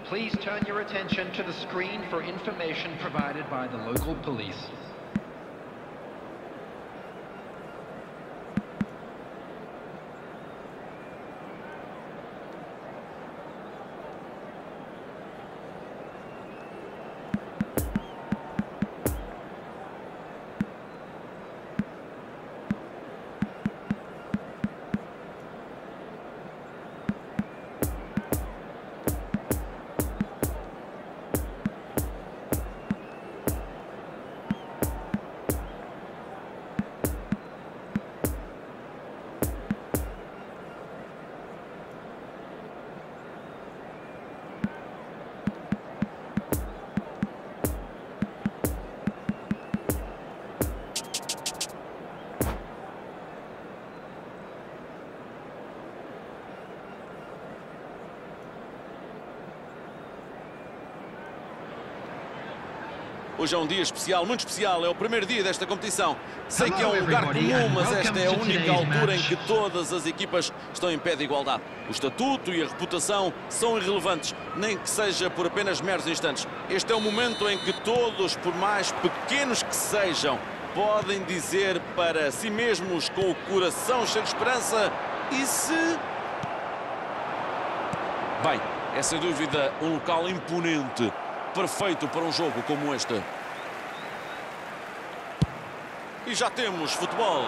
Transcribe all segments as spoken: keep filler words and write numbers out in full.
Please turn your attention to the screen for information provided by the local police. Hoje é um dia especial, muito especial, é o primeiro dia desta competição. Sei que é um lugar comum, mas esta é a única altura em que todas as equipas estão em pé de igualdade. O estatuto e a reputação são irrelevantes, nem que seja por apenas meros instantes. Este é o momento em que todos, por mais pequenos que sejam, podem dizer para si mesmos, com o coração cheio de esperança, e se... Bem, é sem dúvida um local imponente, perfeito para um jogo como este. E já temos futebol.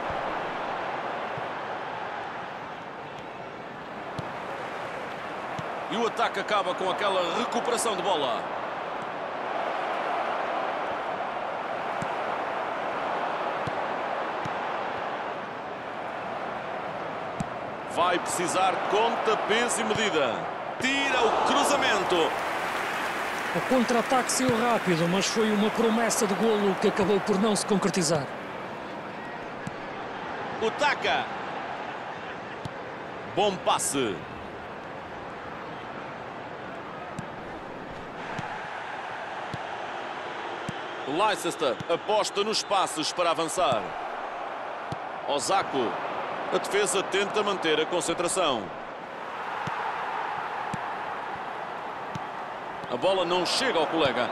E o ataque acaba com aquela recuperação de bola. Vai precisar conta, peso e medida. Tira o cruzamento. O contra-ataque saiu rápido, mas foi uma promessa de golo que acabou por não se concretizar. O Taka. Bom passe. O Leicester aposta nos passos para avançar. Osako. A defesa tenta manter a concentração. A bola não chega ao colega.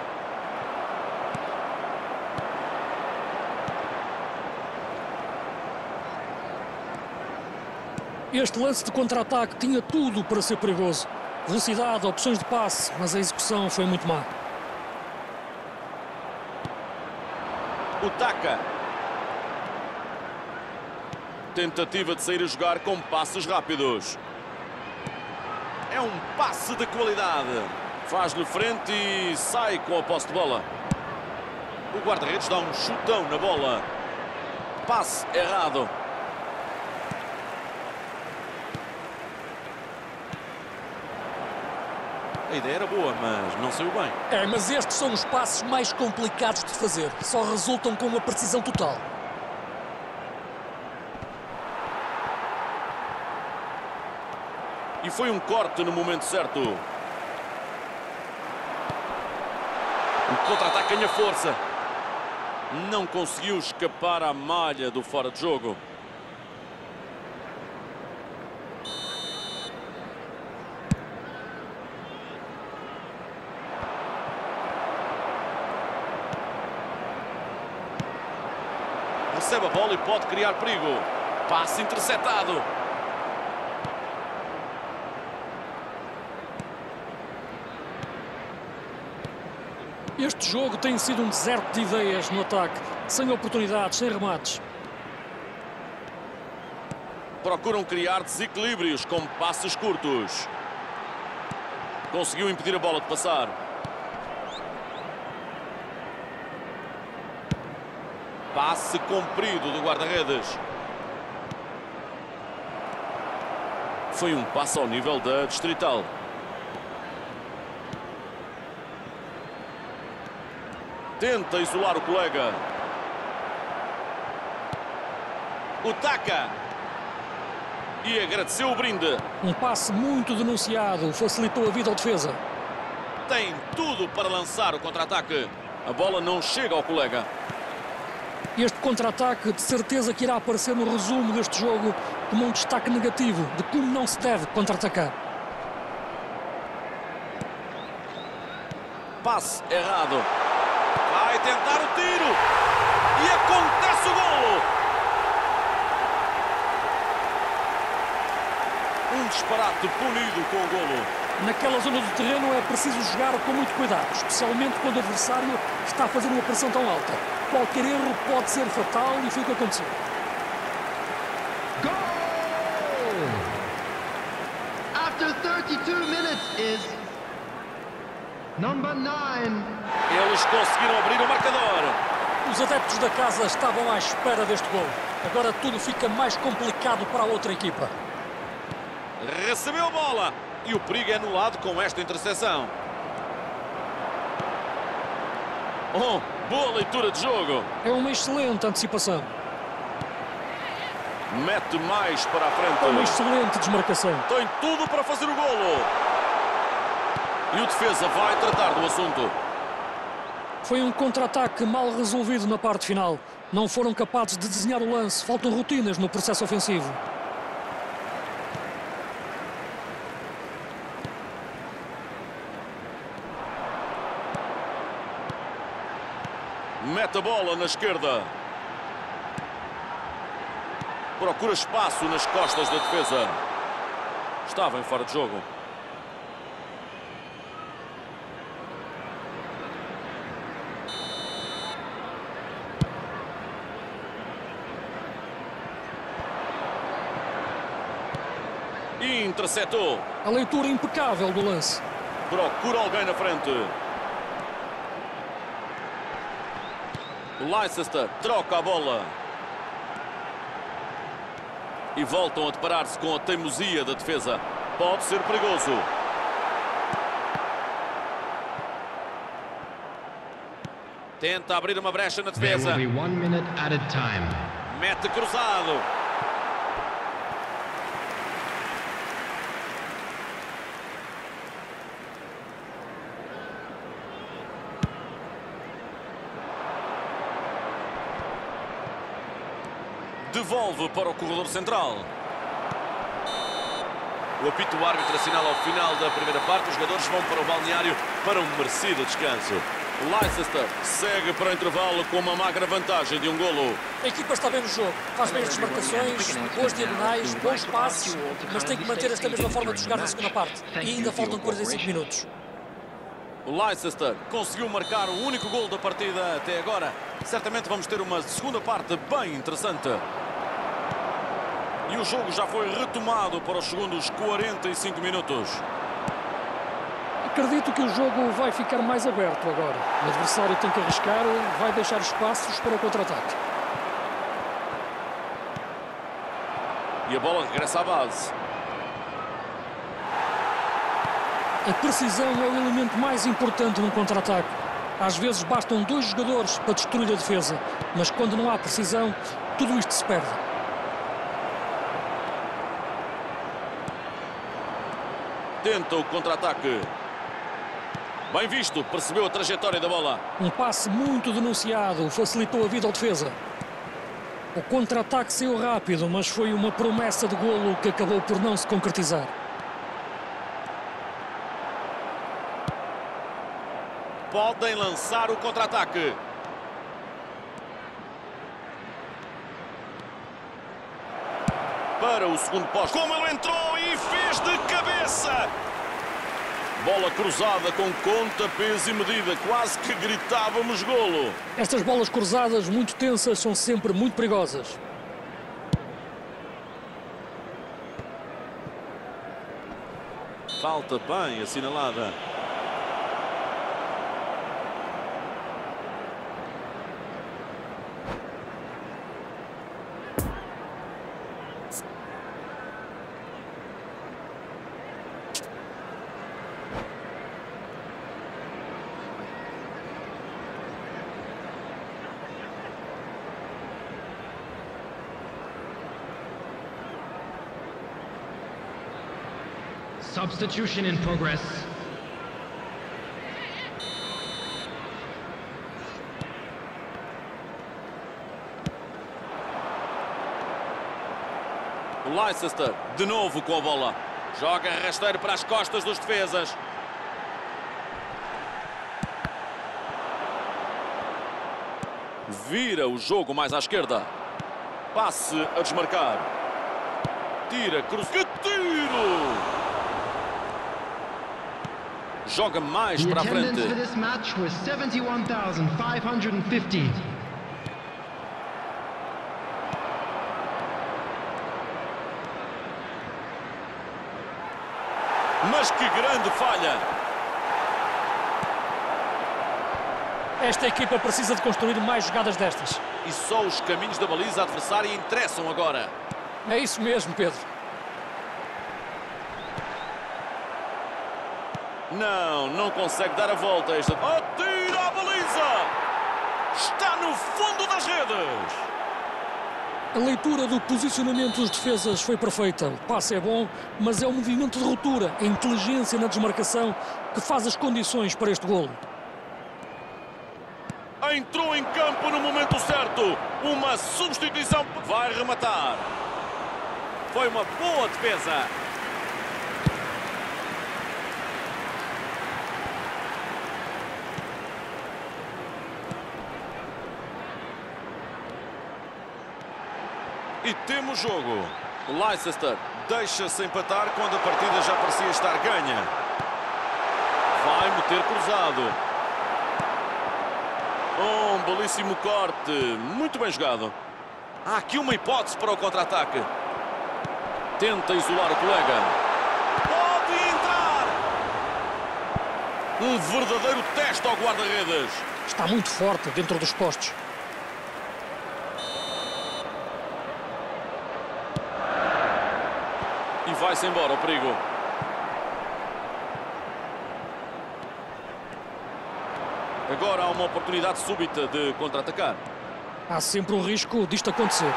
Este lance de contra-ataque tinha tudo para ser perigoso. Velocidade, opções de passe, mas a execução foi muito má. O Taka. Tentativa de sair a jogar com passos rápidos. É um passe de qualidade. Faz-lhe frente e sai com a posse de bola. O guarda-redes dá um chutão na bola. Passe errado. A ideia era boa, mas não saiu bem. É, mas estes são os passos mais complicados de fazer. Só resultam com uma precisão total. E foi um corte no momento certo. O contra-ataque ganha força. Não conseguiu escapar à malha do fora de jogo. Recebe a bola e pode criar perigo. Passe interceptado. Este jogo tem sido um deserto de ideias no ataque, sem oportunidades, sem remates. Procuram criar desequilíbrios com passos curtos. Conseguiu impedir a bola de passar. Passe comprido do guarda-redes. Foi um passe ao nível da Distrital. Tenta isolar o colega. O Taka. E agradeceu o brinde. Um passe muito denunciado, facilitou a vida ao defesa. Tem tudo para lançar o contra-ataque. A bola não chega ao colega. Este contra-ataque de certeza que irá aparecer no resumo deste jogo como um destaque negativo de como não se deve contra-atacar. Passe errado. Vai tentar o tiro. E acontece o golo. Um disparate punido com o golo. Naquela zona do terreno é preciso jogar com muito cuidado, especialmente quando o adversário está a fazer uma pressão tão alta. Qualquer erro pode ser fatal e foi o que aconteceu. Goal! After thirty-two minutes is number nine. Eles conseguiram abrir o marcador. Os adeptos da casa estavam à espera deste gol. Agora tudo fica mais complicado para a outra equipa. Recebeu a bola. E o perigo é anulado com esta interseção. Oh, boa leitura de jogo. É uma excelente antecipação. Mete mais para a frente. É uma excelente desmarcação. Tem tudo para fazer o golo. E o defesa vai tratar do assunto. Foi um contra-ataque mal resolvido na parte final. Não foram capazes de desenhar o lance. Faltam rotinas no processo ofensivo. Mete a bola na esquerda. Procura espaço nas costas da defesa. Estava em fora de jogo. E interceptou. A leitura impecável do lance. Procura alguém na frente. O Leicester troca a bola. E voltam a deparar-se com a teimosia da defesa. Pode ser perigoso. Tenta abrir uma brecha na defesa. There will be one minute at a time. Mete cruzado. Devolve para o corredor central. O apito árbitro assinala ao final da primeira parte. Os jogadores vão para o balneário para um merecido descanso. O Leicester segue para o intervalo com uma magra vantagem de um golo. A equipa está bem no jogo. Faz bem as desmarcações, boas diagonais, bons passes, mas tem que manter esta mesma forma de jogar na segunda parte. E ainda faltam quarenta e cinco minutos. O Leicester conseguiu marcar o único golo da partida até agora. Certamente vamos ter uma segunda parte bem interessante. E o jogo já foi retomado para os segundos quarenta e cinco minutos. Acredito que o jogo vai ficar mais aberto agora. O adversário tem que arriscar, vai deixar espaços para o contra-ataque. E a bola regressa à base. A precisão é o elemento mais importante num contra-ataque. Às vezes bastam dois jogadores para destruir a defesa, mas quando não há precisão, tudo isto se perde. Tenta o contra-ataque. Bem visto, percebeu a trajetória da bola. Um passe muito denunciado, facilitou a vida ao defesa. O contra-ataque saiu rápido, mas foi uma promessa de golo que acabou por não se concretizar. Podem lançar o contra-ataque. Para o segundo posto. Como ele entrou e fez de cabeça. Bola cruzada com conta, peso e medida. Quase que gritávamos golo. Estas bolas cruzadas muito tensas são sempre muito perigosas. Falta bem assinalada. Substitution in progress. O Leicester, de novo com a bola. Joga rasteiro para as costas dos defesas. Vira o jogo mais à esquerda. Passe a desmarcar. Tira, cruza. Que tiro! Joga mais The para a attendance for frente. this match was seventy-one thousand five hundred fifty. Mas que grande falha! Esta equipa precisa de construir mais jogadas destas. E só os caminhos da baliza adversária interessam agora. É isso mesmo, Pedro. Não, não consegue dar a volta. Esta... Atira a baliza! Está no fundo das redes! A leitura do posicionamento dos defesas foi perfeita. O passe é bom, mas é o movimento de ruptura, a inteligência na desmarcação que faz as condições para este golo. Entrou em campo no momento certo. Uma substituição. Vai rematar. Foi uma boa defesa. E temos jogo. Leicester deixa-se empatar quando a partida já parecia estar ganha. Vai meter cruzado. Um belíssimo corte. Muito bem jogado. Há aqui uma hipótese para o contra-ataque. Tenta isolar o colega. Pode entrar! Um verdadeiro teste ao guarda-redes. Está muito forte dentro dos postos. E vai-se embora o perigo. Agora há uma oportunidade súbita de contra-atacar. Há sempre um risco disto acontecer.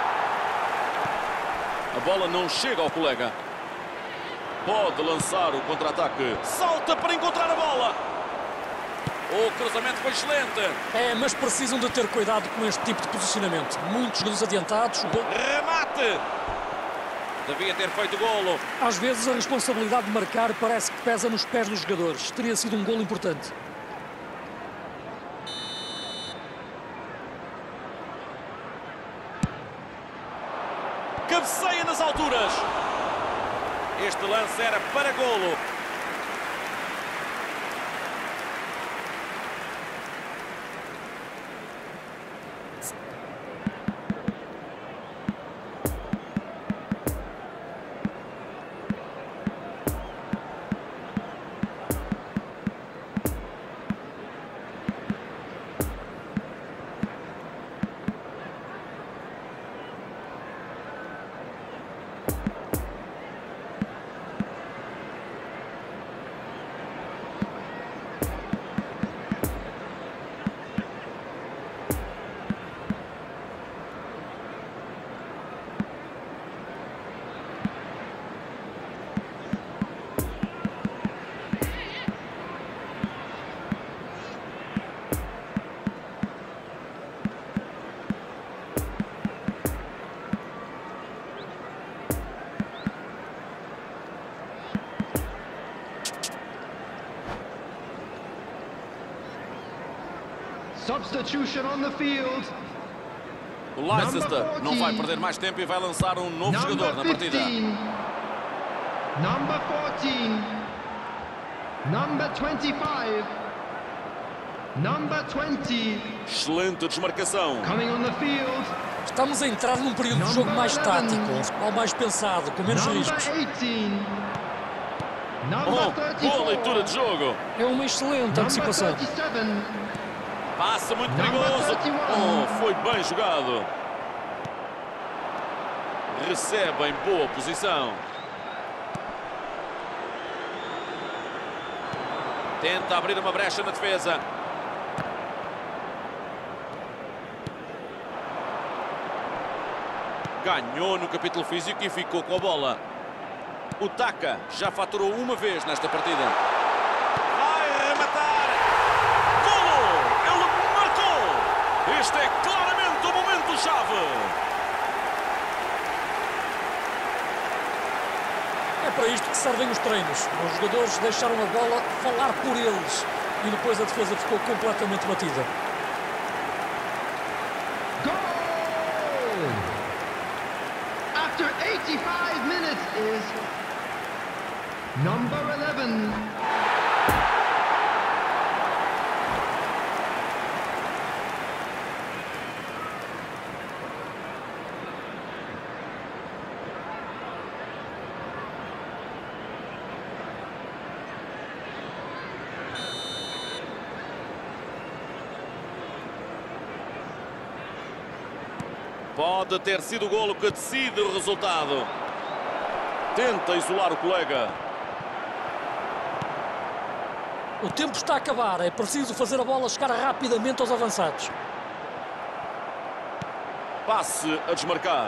A bola não chega ao colega. Pode lançar o contra-ataque. Salta para encontrar a bola. O cruzamento foi excelente. É, mas precisam de ter cuidado com este tipo de posicionamento. Muitos jogadores adiantados. Remate. Devia ter feito golo. Às vezes a responsabilidade de marcar parece que pesa nos pés dos jogadores. Teria sido um golo importante. Cabeceia nas alturas. Este lance era para golo. Substitution on the field. O Leicester não vai perder mais tempo e vai lançar um novo jogador na partida. Number fourteen. Number twenty-five. Number twenty. Excelente desmarcação. Coming on the field. Estamos a entrar num período de jogo mais tático, um futebol mais pensado, com menos riscos. Number eighteen. Number Oh, thirty-four. boa leitura de jogo. É uma excelente Number antecipação. thirty-seven. Passa muito Number perigoso. thirty one. Oh, foi bem jogado. Recebe em boa posição. Tenta abrir uma brecha na defesa. Ganhou no capítulo físico e ficou com a bola. O Taka já faturou uma vez nesta partida. Vai rematar. Golo! Ele marcou! Este é claramente o momento-chave. É para isto que servem os treinos. Os jogadores deixaram a bola falar por eles e depois a defesa ficou completamente batida. after eighty-five minutes is number eleven. Pode ter sido o golo que decide o resultado. Tenta isolar o colega. O tempo está a acabar. É preciso fazer a bola chegar rapidamente aos avançados. Passe a desmarcar.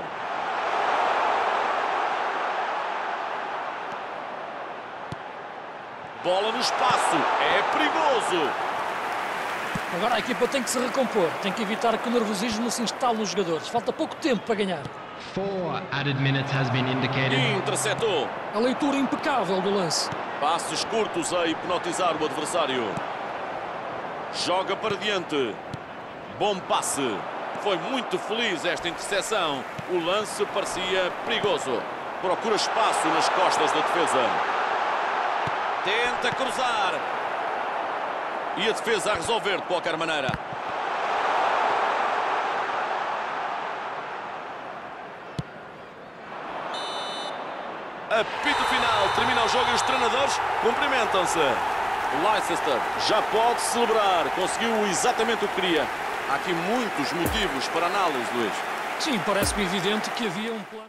Bola no espaço. É perigoso. Agora a equipa tem que se recompor. Tem que evitar que o nervosismo se instale nos jogadores. Falta pouco tempo para ganhar. Four added minutes has been indicated. Interceptou. A leitura impecável do lance. Passes curtos a hipnotizar o adversário. Joga para diante. Bom passe. Foi muito feliz esta interseção. O lance parecia perigoso. Procura espaço nas costas da defesa. Tenta cruzar. E a defesa a resolver de qualquer maneira. Apito final. Termina o jogo e os treinadores cumprimentam-se. O Leicester já pode celebrar. Conseguiu exatamente o que queria. Há aqui muitos motivos para análise, Luís. Sim, parece-me evidente que havia um plano.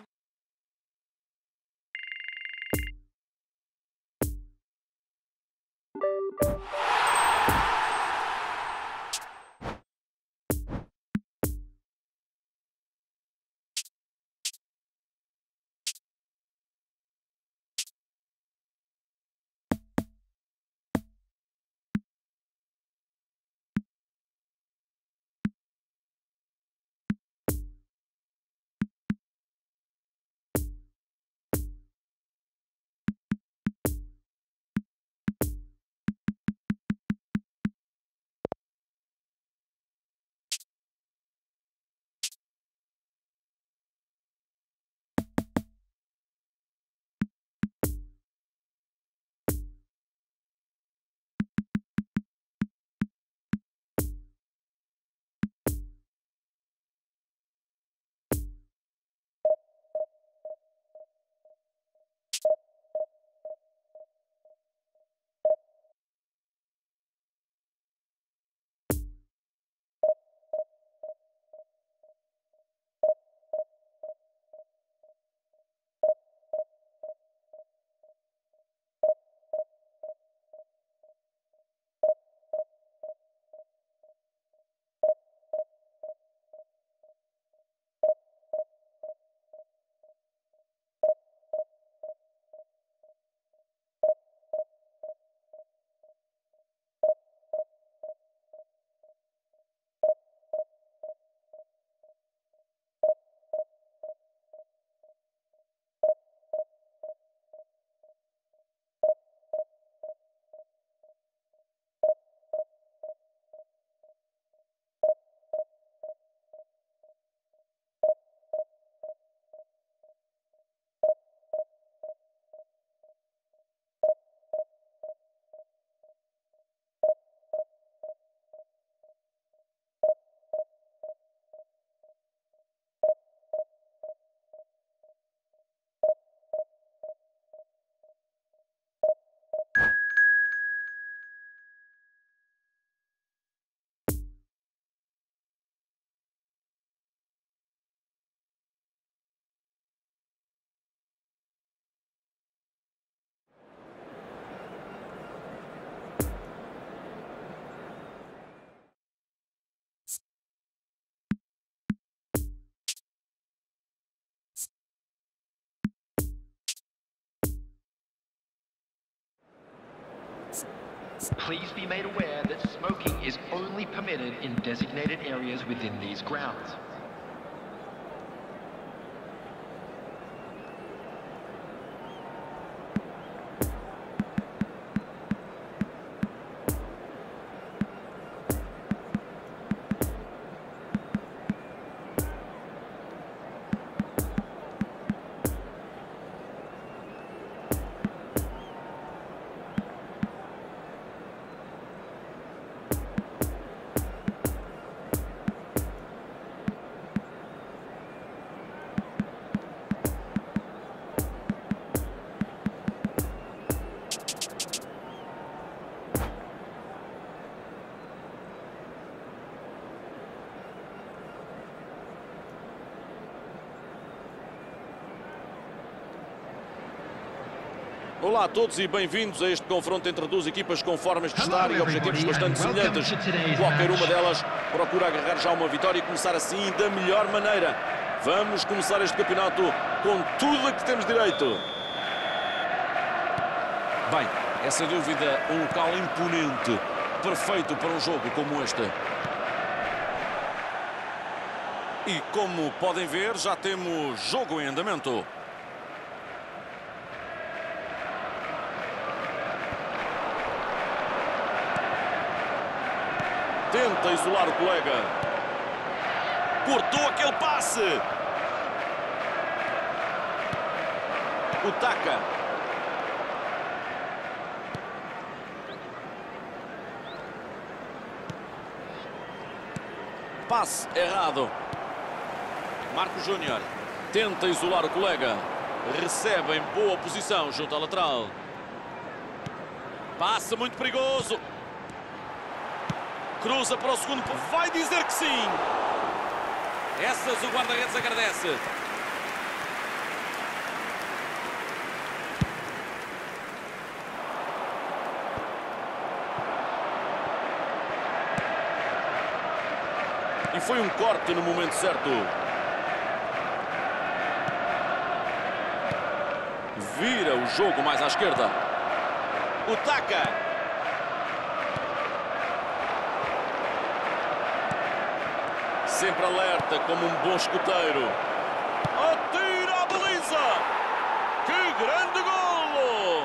Please be made aware that smoking is only permitted in designated areas within these grounds. Olá a todos e bem-vindos a este confronto entre duas equipas com formas de estar e objetivos bastante semelhantes. Qualquer uma delas procura agarrar já uma vitória e começar assim da melhor maneira. Vamos começar este campeonato com tudo a que temos direito. Bem, é sem dúvida um local imponente, perfeito para um jogo como este. E como podem ver, já temos jogo em andamento. Tenta isolar o colega. Cortou aquele passe. O Taka. Passe errado. Marcos Júnior. Tenta isolar o colega. Recebe em boa posição junto à lateral. Passe muito perigoso. Cruza para o segundo. Vai dizer que sim. Essas o guarda-redes agradece. E foi um corte no momento certo. Vira o jogo mais à esquerda. O Taka. Sempre alerta como um bom escoteiro. Atira a baliza! Que grande golo!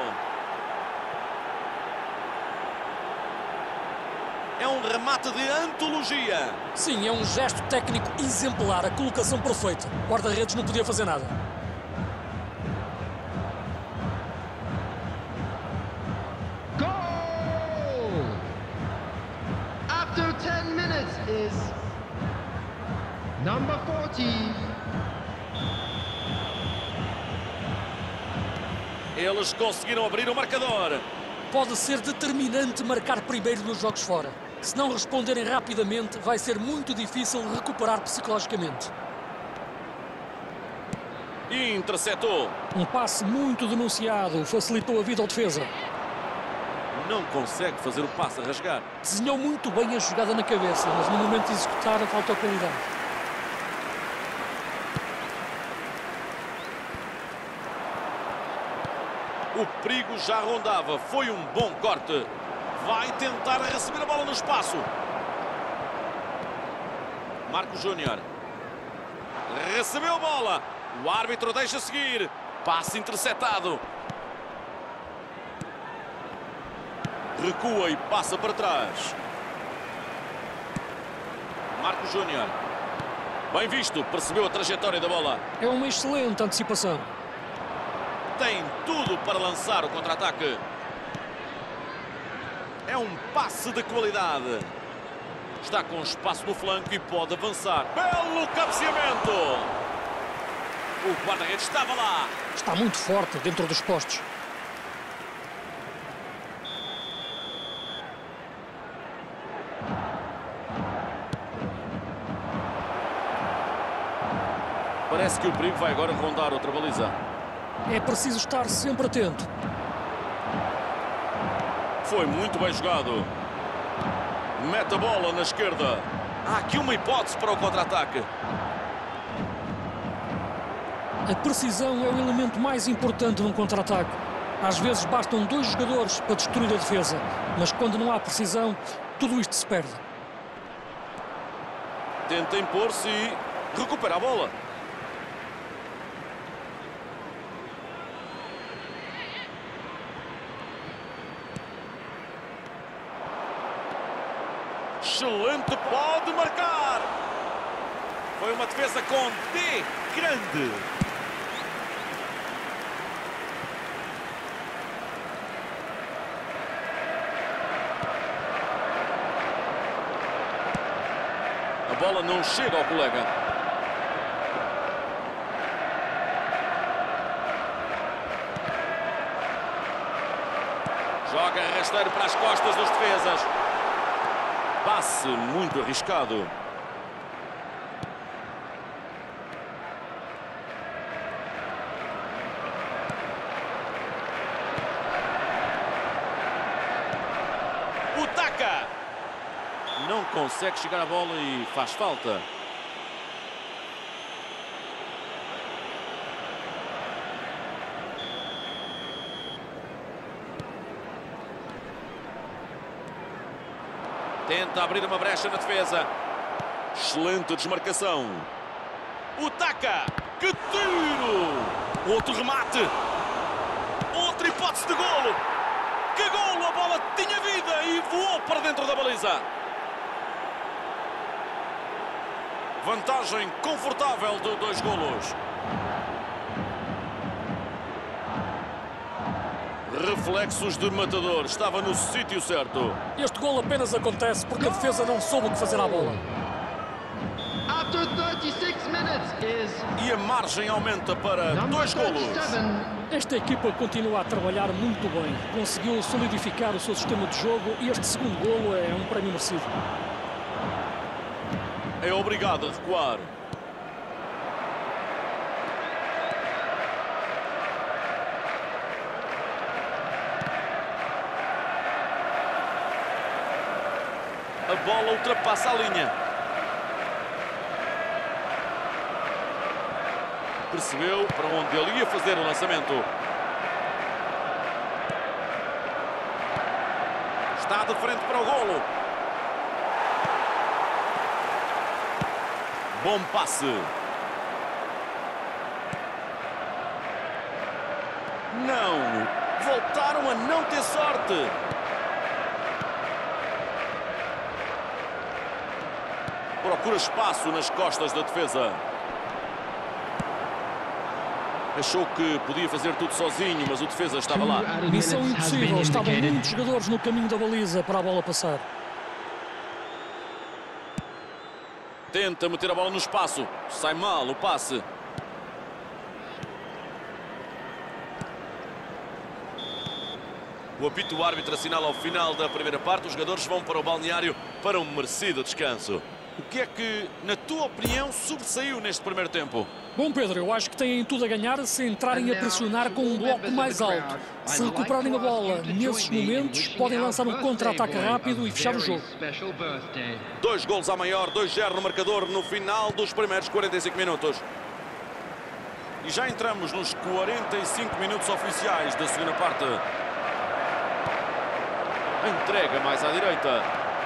É um remate de antologia. Sim, é um gesto técnico exemplar, a colocação perfeita. O guarda-redes não podia fazer nada. Goal! After ten minutes is number forty. Eles conseguiram abrir o marcador. Pode ser determinante marcar primeiro nos jogos fora. Se não responderem rapidamente, vai ser muito difícil recuperar psicologicamente. E interceptou. Um passe muito denunciado, facilitou a vida ao defesa. Não consegue fazer o passe a rasgar. Desenhou muito bem a jogada na cabeça, mas no momento de executar faltou qualidade. O perigo já rondava. Foi um bom corte. Vai tentar receber a bola no espaço. Marcos Júnior. Recebeu a bola. O árbitro deixa seguir. Passe interceptado. Recua e passa para trás. Marcos Júnior. Bem visto. Percebeu a trajetória da bola. É uma excelente antecipação. Tem tudo para lançar o contra-ataque. É um passe de qualidade. Está com espaço no flanco e pode avançar. Belo cabeceamento. O guarda-redes estava lá. Está muito forte dentro dos postos. Parece que o perigo vai agora rondar outra baliza. É preciso estar sempre atento. Foi muito bem jogado. Mete a bola na esquerda. Há aqui uma hipótese para o contra-ataque. A precisão é o elemento mais importante num contra-ataque. Às vezes bastam dois jogadores para destruir a defesa, mas quando não há precisão, tudo isto se perde. Tenta impor-se e recupera a bola. Excelente, pode marcar. Foi uma defesa com D grande. A bola não chega ao colega. Joga rasteiro para as costas dos defesas. Passe muito arriscado. não consegue chegar à bola e faz falta. Tenta abrir uma brecha na defesa. Excelente desmarcação. O Taka. Que tiro! Outro remate. Outra hipótese de golo. Que golo! A bola tinha vida e voou para dentro da baliza. Vantagem confortável de dois golos. Reflexos de matador. Estava no sítio certo. Este golo apenas acontece porque a defesa não soube o que fazer à bola. After thirty-six minutes is E a margem aumenta para dois golos. Esta equipa continua a trabalhar muito bem. Conseguiu solidificar o seu sistema de jogo e este segundo golo é um prémio merecido. É obrigado a recuar. A bola ultrapassa a linha. Percebeu para onde ele ia fazer o lançamento. Está de frente para o golo. Bom passe. Não. Voltaram a não ter sorte. Procura espaço nas costas da defesa. Achou que podia fazer tudo sozinho, mas o defesa estava lá. Missão impossível. Estavam muitos jogadores no caminho da baliza para a bola passar. Tenta meter a bola no espaço. Sai mal o passe. O apito árbitro assinala ao final da primeira parte. Os jogadores vão para o balneário para um merecido descanso. O que é que, na tua opinião, sobressaiu neste primeiro tempo? Bom, Pedro, eu acho que têm tudo a ganhar se entrarem a pressionar com um bloco mais alto. Se recuperarem a bola nesses momentos, podem lançar um contra-ataque rápido e fechar o jogo. Dois golos à maior, dois zero no marcador no final dos primeiros quarenta e cinco minutos. E já entramos nos quarenta e cinco minutos oficiais da segunda parte. A entrega mais à direita.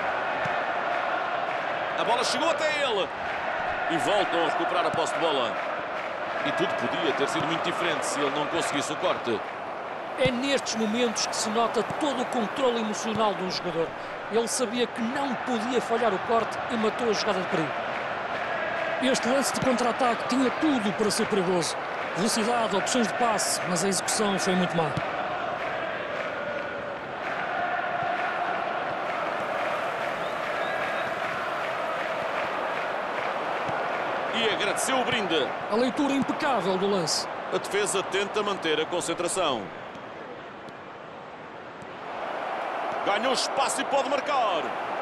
A bola chegou até ele. E voltam a recuperar a posse de bola. E tudo podia ter sido muito diferente se ele não conseguisse o corte. É nestes momentos que se nota todo o controle emocional de um jogador. Ele sabia que não podia falhar o corte e matou a jogada de perigo. Este lance de contra-ataque tinha tudo para ser perigoso. Velocidade, opções de passe, mas a execução foi muito má. E agradeceu o brinde. A leitura impecável do lance. A defesa tenta manter a concentração. Ganhou espaço e pode marcar.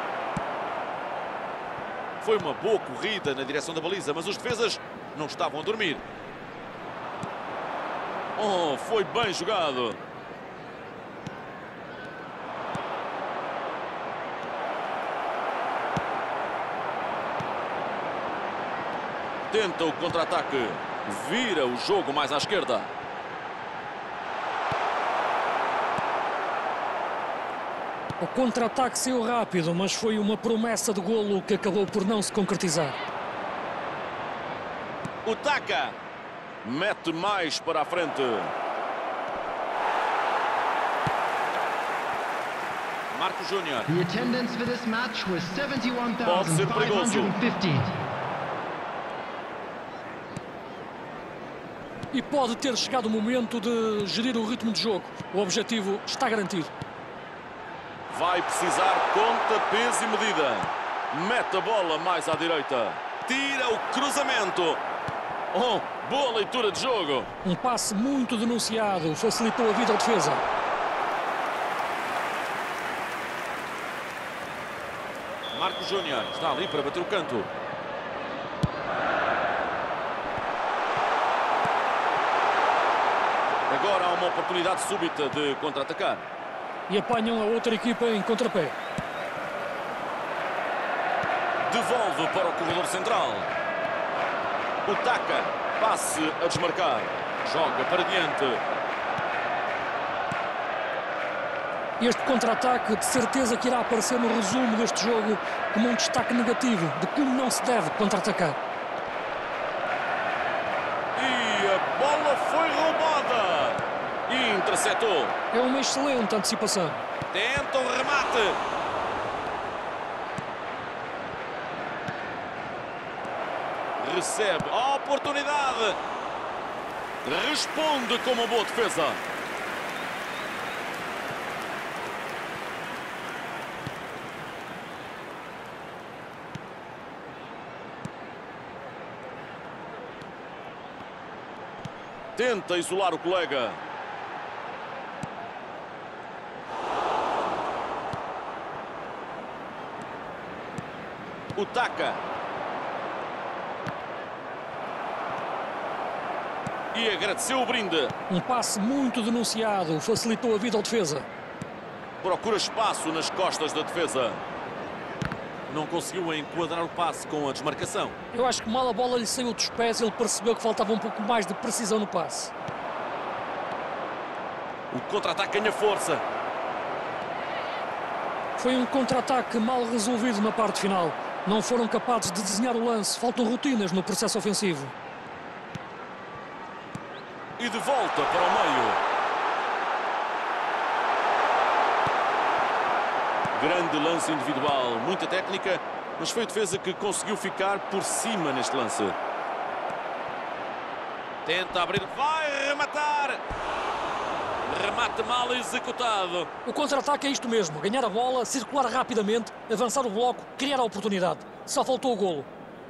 Foi uma boa corrida na direção da baliza, mas os defesas não estavam a dormir. Oh, foi bem jogado. Tenta o contra-ataque. Vira o jogo mais à esquerda. O contra-ataque saiu rápido, mas foi uma promessa de golo que acabou por não se concretizar. O Taka mete mais para a frente. Marco Júnior. The attendance for this match was seventy-one thousand five hundred fifty. E pode ter chegado o momento de gerir o ritmo de jogo. O objetivo está garantido. Vai precisar conta, peso e medida. Mete a bola mais à direita. Tira o cruzamento. Oh, boa leitura de jogo. Um passe muito denunciado. Facilitou a vida ao defesa. Marco Júnior está ali para bater o canto. Agora há uma oportunidade súbita de contra-atacar. E apanham a outra equipa em contrapé. Devolve para o corredor central. O Taka, passe a desmarcar. Joga para diante. Este contra-ataque de certeza que irá aparecer no resumo deste jogo como um destaque negativo de como não se deve contra-atacar. E a bola foi roubada. E interceptou. É uma excelente antecipação. Tenta o remate. Recebe a oportunidade. Responde com uma boa defesa. Tenta isolar o colega. O Taka. E agradeceu o brinde. Um passe muito denunciado, facilitou a vida ao defesa. Procura espaço nas costas da defesa. Não conseguiu enquadrar o passe com a desmarcação. Eu acho que mal a bola lhe saiu dos pés, ele percebeu que faltava um pouco mais de precisão no passe. O contra-ataque ganha força. Foi um contra-ataque mal resolvido na parte final. Não foram capazes de desenhar o lance, faltam rotinas no processo ofensivo. E de volta para o meio. Grande lance individual, muita técnica, mas foi a defesa que conseguiu ficar por cima neste lance. Tenta abrir, vai rematar. Remate mal executado. O contra-ataque é isto mesmo, ganhar a bola, circular rapidamente, avançar o bloco, criar a oportunidade. Só faltou o golo.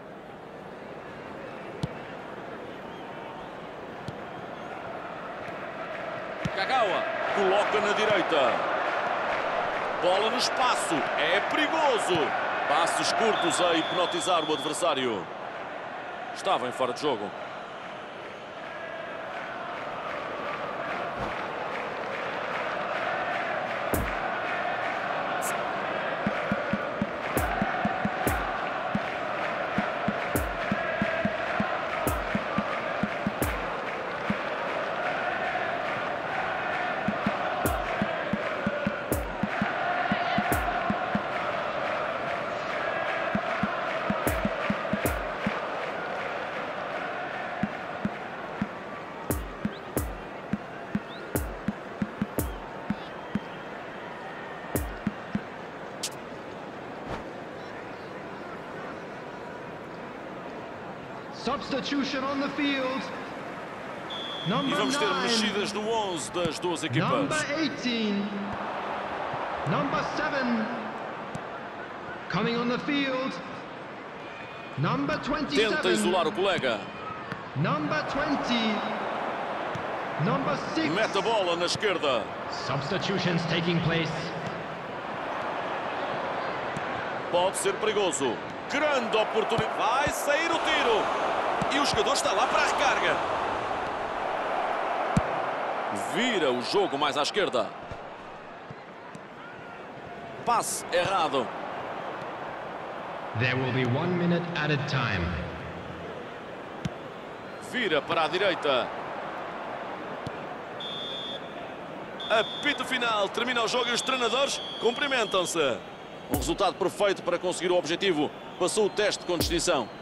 Kagawa coloca na direita. Bola no espaço, é perigoso. Passos curtos a hipnotizar o adversário. Estava em fora de jogo. Substitution on the field. E Number vamos ter nine. mexidas no onze das duas equipas. Number eighteen. Number seven. Coming on the field. Number twenty-seven. Tenta isolar o colega. Number twenty. Number six. Mete a bola na esquerda. Substitutions taking place. Pode ser perigoso. Grande oportunidade. Vai sair o tiro. E o jogador está lá para a recarga. Vira o jogo mais à esquerda. Passe errado. There will be one minute added time. Vira para a direita. Apito final. Termina o jogo e os treinadores cumprimentam-se. Um resultado perfeito para conseguir o objetivo. Passou o teste com distinção.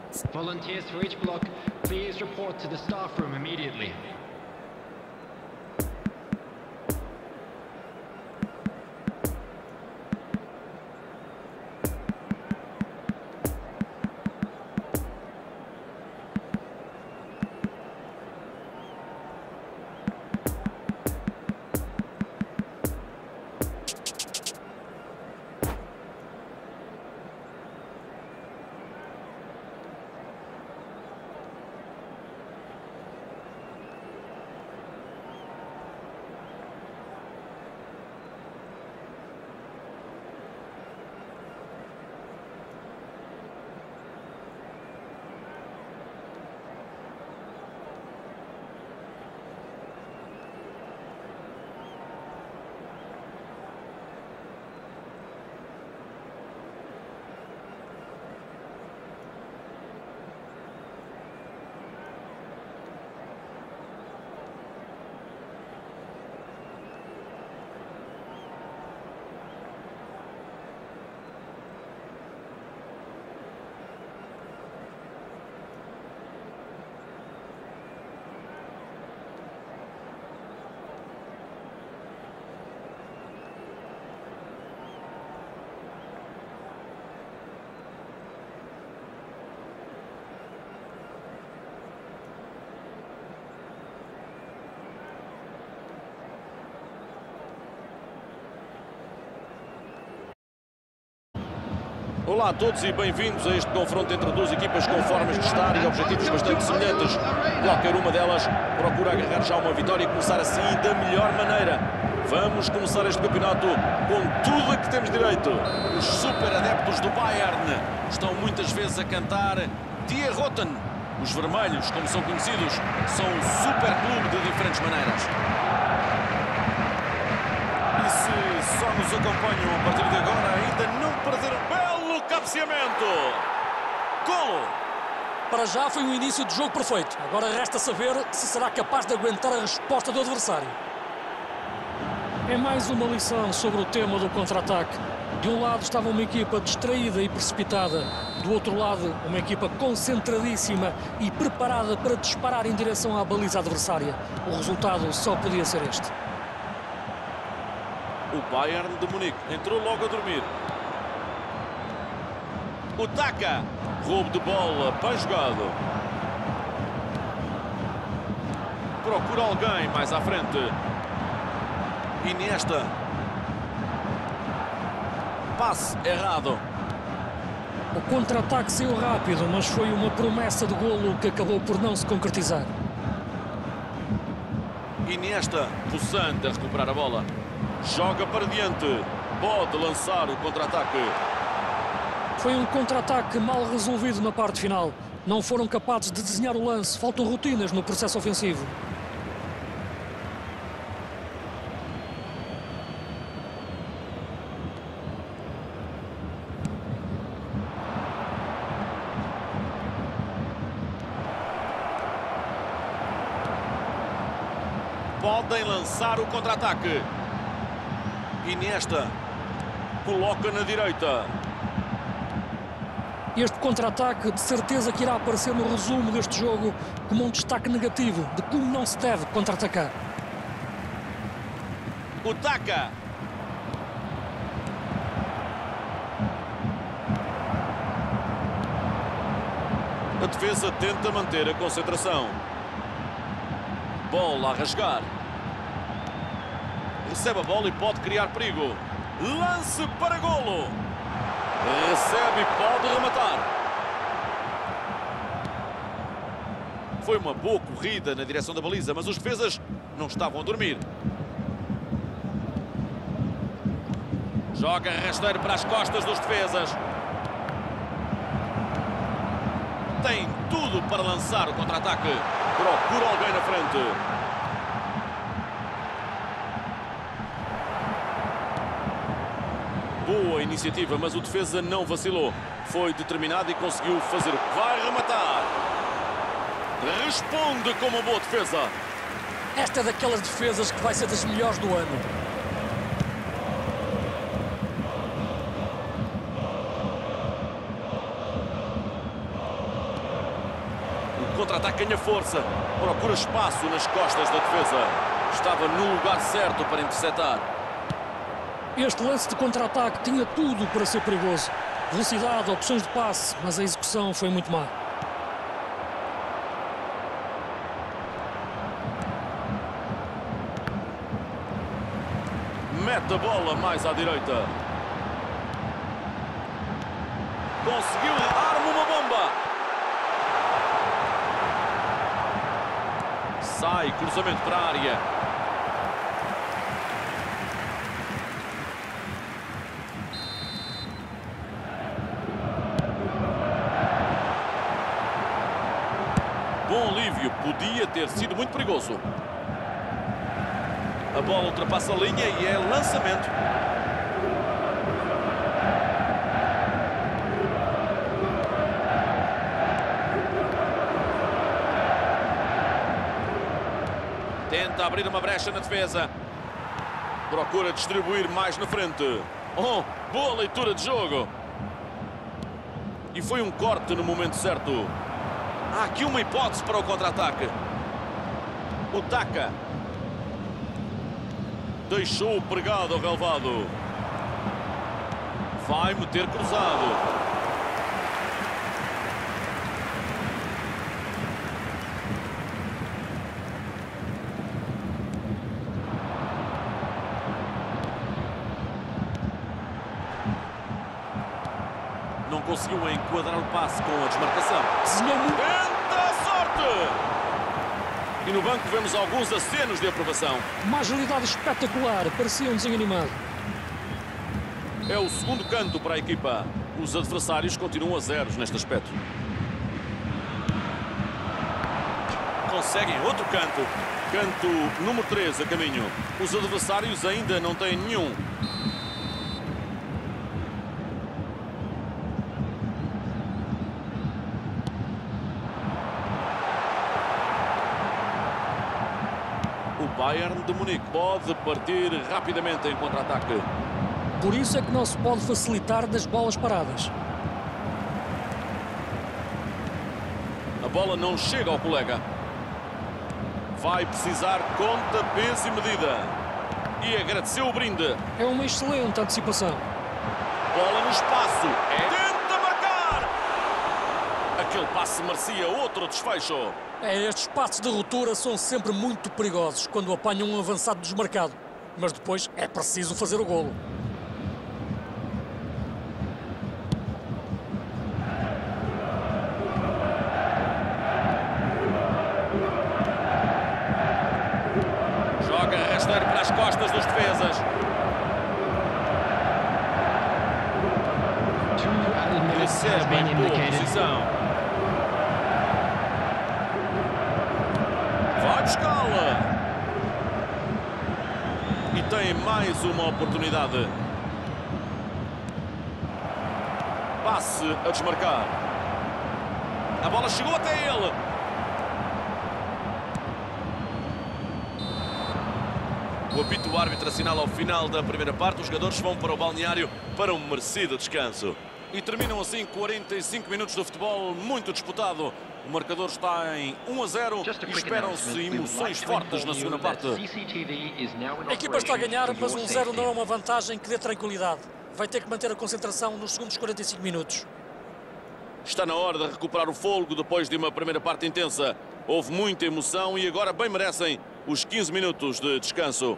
Volunteers for each block, please report to the staff room immediately. Olá a todos e bem-vindos a este confronto entre duas equipas com formas de estar e objetivos bastante semelhantes. Qualquer uma delas procura agarrar já uma vitória e começar assim da melhor maneira. Vamos começar este campeonato com tudo a que temos direito. Os super adeptos do Bayern estão muitas vezes a cantar Die Roten. Os vermelhos, como são conhecidos, são um super clube de diferentes maneiras. E se só nos acompanham a partir de agora, ainda não perderam belo cabeceamento. Golo! Para já foi um início de jogo perfeito. Agora resta saber se será capaz de aguentar a resposta do adversário. É mais uma lição sobre o tema do contra-ataque. De um lado estava uma equipa distraída e precipitada. Do outro lado, uma equipa concentradíssima e preparada para disparar em direção à baliza adversária. O resultado só podia ser este. O Bayern de Munique entrou logo a dormir. O Taka. Roubo de bola, bem jogado. Procura alguém mais à frente. Iniesta. Passe errado. O contra-ataque saiu rápido, mas foi uma promessa de golo que acabou por não se concretizar. Iniesta, possante a recuperar a bola. Joga para diante. Pode lançar o contra-ataque. Foi um contra-ataque mal resolvido na parte final. Não foram capazes de desenhar o lance. Faltam rotinas no processo ofensivo. Podem lançar o contra-ataque. Iniesta coloca na direita. Este contra-ataque de certeza que irá aparecer no resumo deste jogo como um destaque negativo de como não se deve contra-atacar. O Taka. A defesa tenta manter a concentração. Bola a rasgar. Recebe a bola e pode criar perigo. Lance para golo. Recebe e pode rematar. Foi uma boa corrida na direção da baliza, mas os defesas não estavam a dormir. Joga rasteiro para as costas dos defesas. Tem tudo para lançar o contra-ataque. Procura alguém na frente. Boa iniciativa, mas o defesa não vacilou. Foi determinado e conseguiu fazer o que vai rematar. Responde com uma boa defesa. Esta é daquelas defesas que vai ser das melhores do ano. contra-ataque ganha força. Procura espaço nas costas da defesa. Estava no lugar certo para interceptar. Este lance de contra-ataque tinha tudo para ser perigoso. Velocidade, opções de passe, mas a execução foi muito má. Mete a bola mais à direita. Conseguiu, arma uma bomba. Sai, cruzamento para a área. Bom alívio, podia ter sido muito perigoso. A bola ultrapassa a linha e é lançamento. Tenta abrir uma brecha na defesa. Procura distribuir mais na frente. Oh, boa leitura de jogo. E foi um corte no momento certo. Há aqui uma hipótese para o contra-ataque. O Taka deixou pregado ao relvado. Vai meter cruzado. Não conseguiu enquadrar o passe com a desmarcação. Desenhou muito. Tenta a sorte! E no banco vemos alguns acenos de aprovação. Uma agilidade espetacular, parecia um desenho animado. É o segundo canto para a equipa. Os adversários continuam a zeros neste aspecto. Conseguem outro canto. Canto número três a caminho. Os adversários ainda não têm nenhum. O Bayern de Munique pode partir rapidamente em contra-ataque. Por isso é que não se pode facilitar das bolas paradas. A bola não chega ao colega. Vai precisar conta, peso e medida. E agradeceu o brinde. É uma excelente antecipação. Bola no espaço. É... Tenta marcar! Aquele passe merecia outro desfecho. É, estes passos de ruptura são sempre muito perigosos quando apanham um avançado desmarcado. Mas depois é preciso fazer o golo. Joga rasteiro para as costas dos defesas. Recebe em boa posição. Vai buscá-la. E tem mais uma oportunidade. Passe a desmarcar. A bola chegou até ele. O apito árbitro assinala ao final da primeira parte. Os jogadores vão para o balneário para um merecido descanso. E terminam assim quarenta e cinco minutos de futebol muito disputado. O marcador está em um a zero e esperam-se emoções fortes na segunda parte. A equipa está a ganhar, mas um zero não é uma vantagem que dê tranquilidade. Vai ter que manter a concentração nos segundos quarenta e cinco minutos. Está na hora de recuperar o fôlego depois de uma primeira parte intensa. Houve muita emoção e agora bem merecem os quinze minutos de descanso.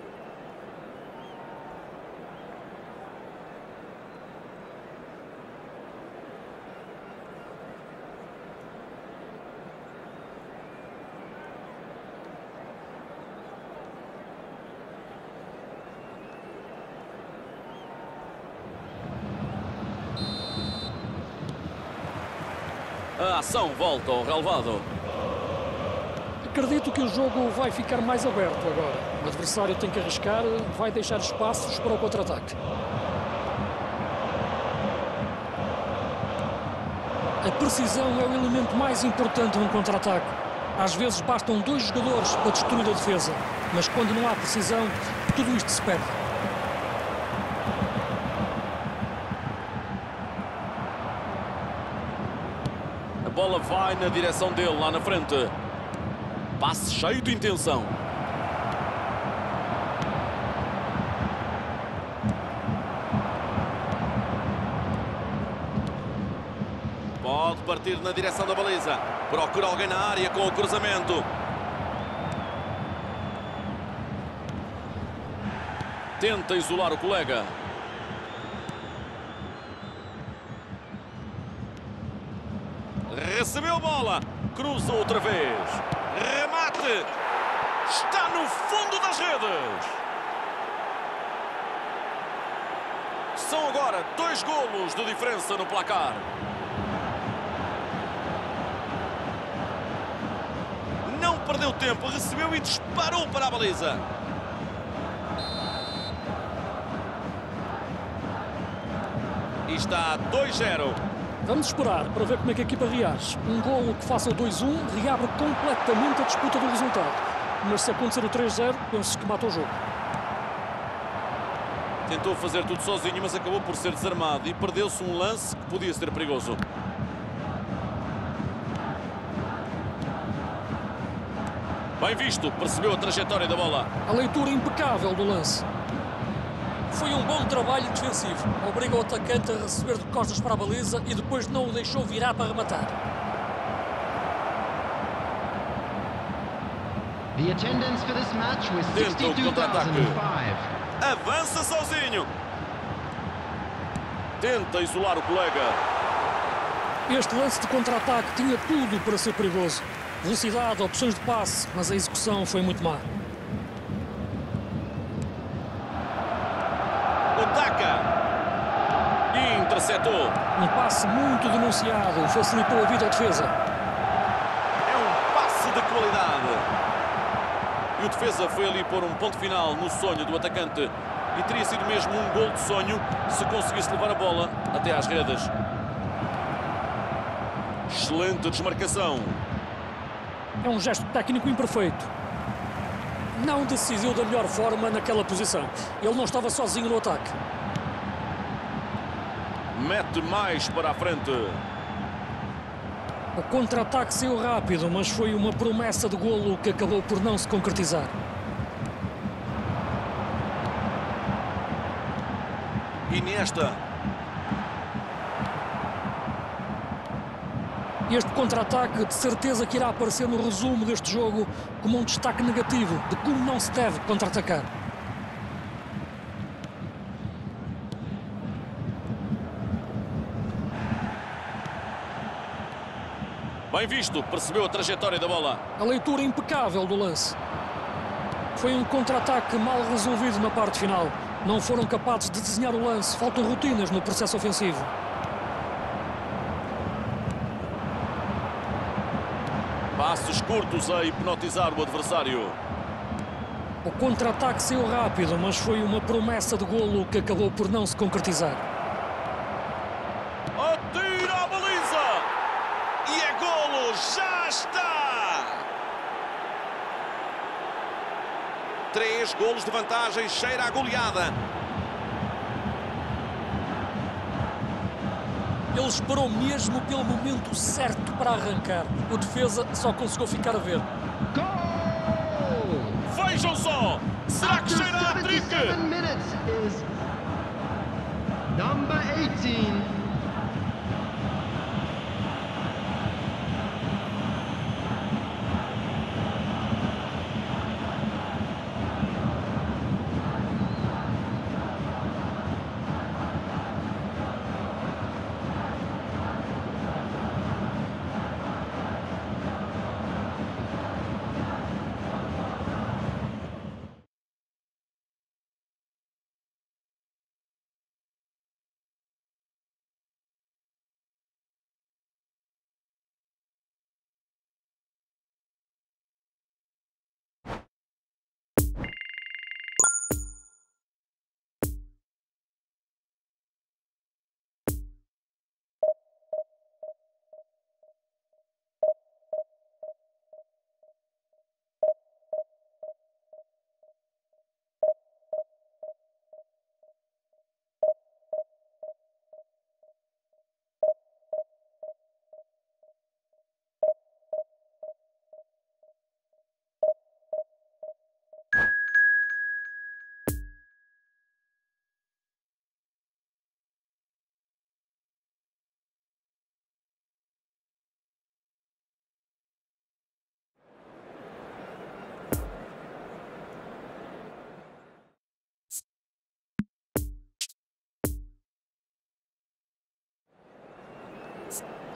A ação volta ao relvado. Acredito que o jogo vai ficar mais aberto agora. O adversário tem que arriscar, vai deixar espaços para o contra-ataque. A precisão é o elemento mais importante num contra-ataque. Às vezes bastam dois jogadores para destruir a defesa, mas quando não há precisão, tudo isto se perde. A bola vai na direção dele, lá na frente. Passe cheio de intenção. Pode partir na direção da baliza. Procura alguém na área com o cruzamento. Tenta isolar o colega. Recebeu a bola. Cruza outra vez. Remate. Está no fundo das redes. São agora dois golos de diferença no placar. Não perdeu tempo. Recebeu e disparou para a baliza. E está dois zero. Vamos esperar para ver como é que a equipa reage. Um golo que faça o dois um reabre completamente a disputa do resultado. Mas se acontecer o três zero, penso que mata o jogo. Tentou fazer tudo sozinho, mas acabou por ser desarmado e perdeu-se um lance que podia ser perigoso. Bem visto, percebeu a trajetória da bola. A leitura impecável do lance. Foi um bom trabalho defensivo. Obriga o atacante a receber de costas para a baliza e depois não o deixou virar para rematar. The attendance for this match was Tenta o contra-ataque. sixty-two thousand five. Avança sozinho. Tenta isolar o colega. Este lance de contra-ataque tinha tudo para ser perigoso. Velocidade, opções de passe, mas a execução foi muito má. Ataca. E interceptou. Um passe muito denunciado, facilitou a vida à defesa. É um passe de qualidade. E o defesa foi ali pôr um ponto final no sonho do atacante. E teria sido mesmo um gol de sonho se conseguisse levar a bola até às redes. Excelente desmarcação. É um gesto técnico imperfeito. Não decidiu da melhor forma naquela posição. Ele não estava sozinho no ataque. Mete mais para a frente. O contra-ataque saiu rápido, mas foi uma promessa de golo que acabou por não se concretizar. Iniesta. Este contra-ataque de certeza que irá aparecer no resumo deste jogo como um destaque negativo de como não se deve contra-atacar. Bem visto, percebeu a trajetória da bola. A leitura impecável do lance. Foi um contra-ataque mal resolvido na parte final. Não foram capazes de desenhar o lance. Faltam rotinas no processo ofensivo. Passos curtos a hipnotizar o adversário. O contra-ataque saiu rápido, mas foi uma promessa de golo que acabou por não se concretizar. Atira a baliza! E é golo! Já está! Três golos de vantagem, cheira a goleada. Ele esperou mesmo pelo momento certo para arrancar. O defesa só conseguiu ficar a ver. Goal! Vejam só! Será que After cheira a trique? seventy-seven minutes is number eighteen.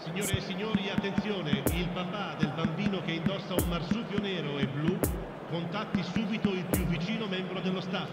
Signore e signori, attenzione, il papà del bambino che indossa un marsupio nero e blu contatti subito il più vicino membro dello staff.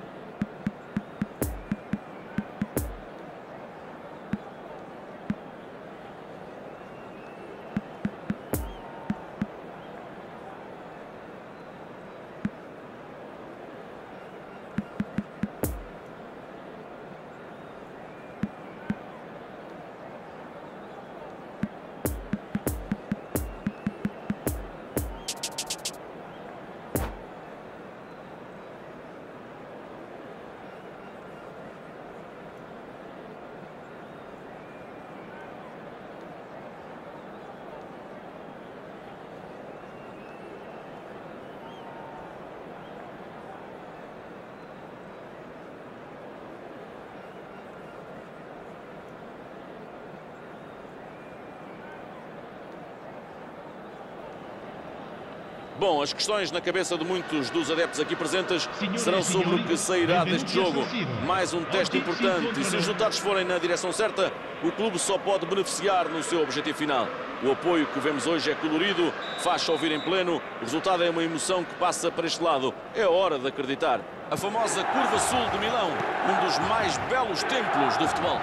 Bom, as questões na cabeça de muitos dos adeptos aqui presentes serão sobre o que sairá deste jogo. Mais um teste importante e se os resultados forem na direção certa, o clube só pode beneficiar no seu objetivo final. O apoio que vemos hoje é colorido, faz-se ouvir em pleno, o resultado é uma emoção que passa para este lado. É hora de acreditar. A famosa Curva Sul de Milão, um dos mais belos templos do futebol.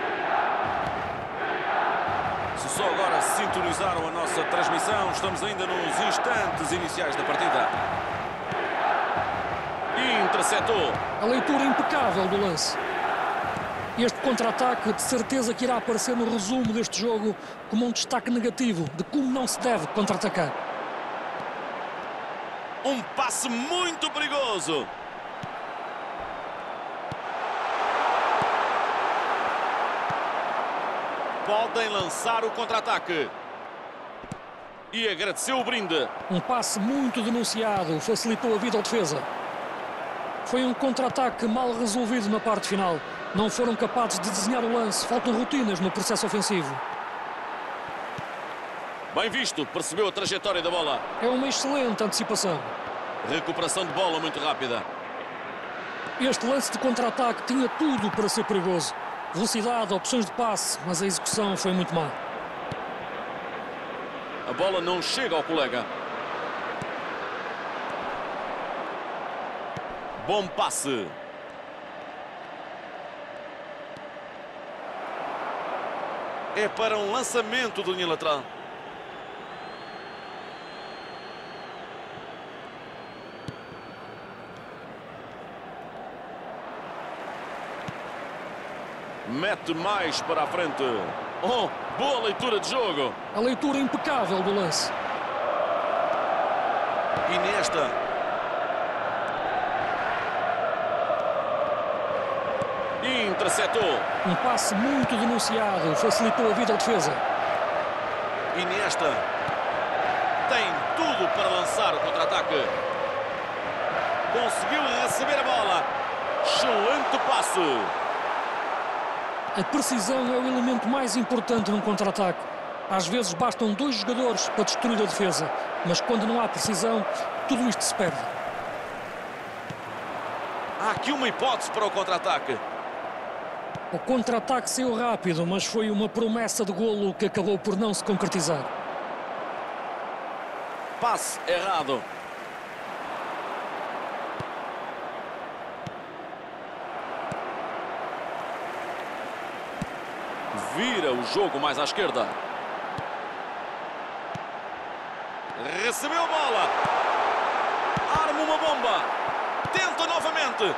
Se só agora sintonizaram a nossa transmissão, estamos ainda nos instantes iniciais da partida. E interceptou. A leitura impecável do lance. Este contra-ataque de certeza que irá aparecer no resumo deste jogo como um destaque negativo de como não se deve contra-atacar. Um passe muito perigoso. Podem lançar o contra-ataque. E agradeceu o brinde. Um passe muito denunciado, facilitou a vida ao defesa. Foi um contra-ataque mal resolvido na parte final. Não foram capazes de desenhar o lance. Faltam rotinas no processo ofensivo. Bem visto, percebeu a trajetória da bola. É uma excelente antecipação. Recuperação de bola muito rápida. Este lance de contra-ataque tinha tudo para ser perigoso. Velocidade, opções de passe, mas a execução foi muito má. A bola não chega ao colega. Bom passe. É para um lançamento de linha lateral. Mete mais para a frente. Oh, boa leitura de jogo. A leitura impecável do lance. E nesta. E interceptou. Um passe muito denunciado. Facilitou a vida ao defesa. E nesta. Tem tudo para lançar o contra-ataque. Conseguiu receber a bola. Excelente passe. A precisão é o elemento mais importante num contra-ataque. Às vezes bastam dois jogadores para destruir a defesa, mas quando não há precisão, tudo isto se perde. Há aqui uma hipótese para o contra-ataque. O contra-ataque saiu rápido, mas foi uma promessa de golo que acabou por não se concretizar. Passe errado. Vira o jogo mais à esquerda. Recebeu a bola. Arma uma bomba. Tenta novamente.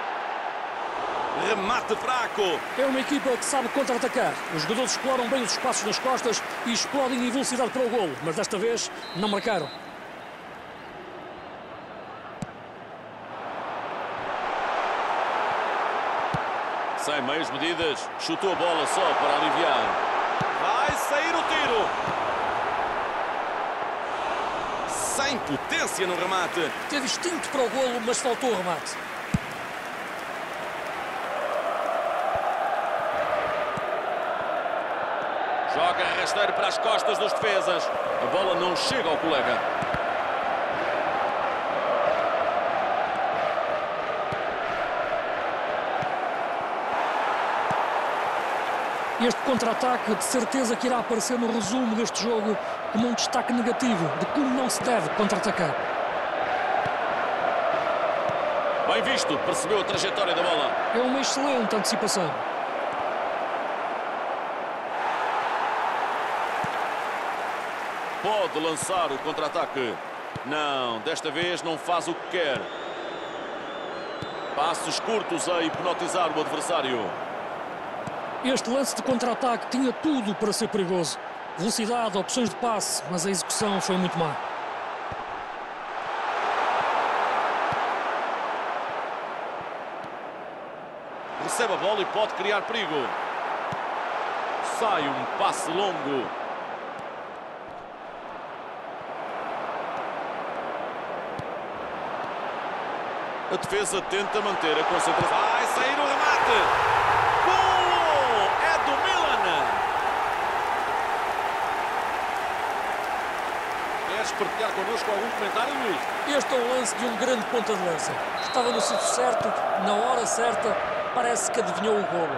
Remate fraco. É uma equipa que sabe contra-atacar. Os jogadores exploram bem os espaços das costas e explodem em velocidade para o golo, mas desta vez não marcaram. Sem meias medidas, chutou a bola só para aliviar. Vai sair o tiro. Sem potência no remate. Teve instinto para o golo, mas faltou o remate. Joga rasteiro para as costas dos defesas. A bola não chega ao colega. Este contra-ataque de certeza que irá aparecer no resumo deste jogo como um destaque negativo de como não se deve contra-atacar. Bem visto, percebeu a trajetória da bola. É uma excelente antecipação. Pode lançar o contra-ataque. Não, desta vez não faz o que quer. Passos curtos a hipnotizar o adversário. Este lance de contra-ataque tinha tudo para ser perigoso. Velocidade, opções de passe, mas a execução foi muito má. Recebe a bola e pode criar perigo. Sai um passe longo. A defesa tenta manter a concentração. Vai sair o remate. Golo! É do Milan. Queres partilhar connosco algum comentário, Luís? Este é o lance de um grande ponta de lança. Estava no sítio certo, na hora certa, parece que adivinhou o golo.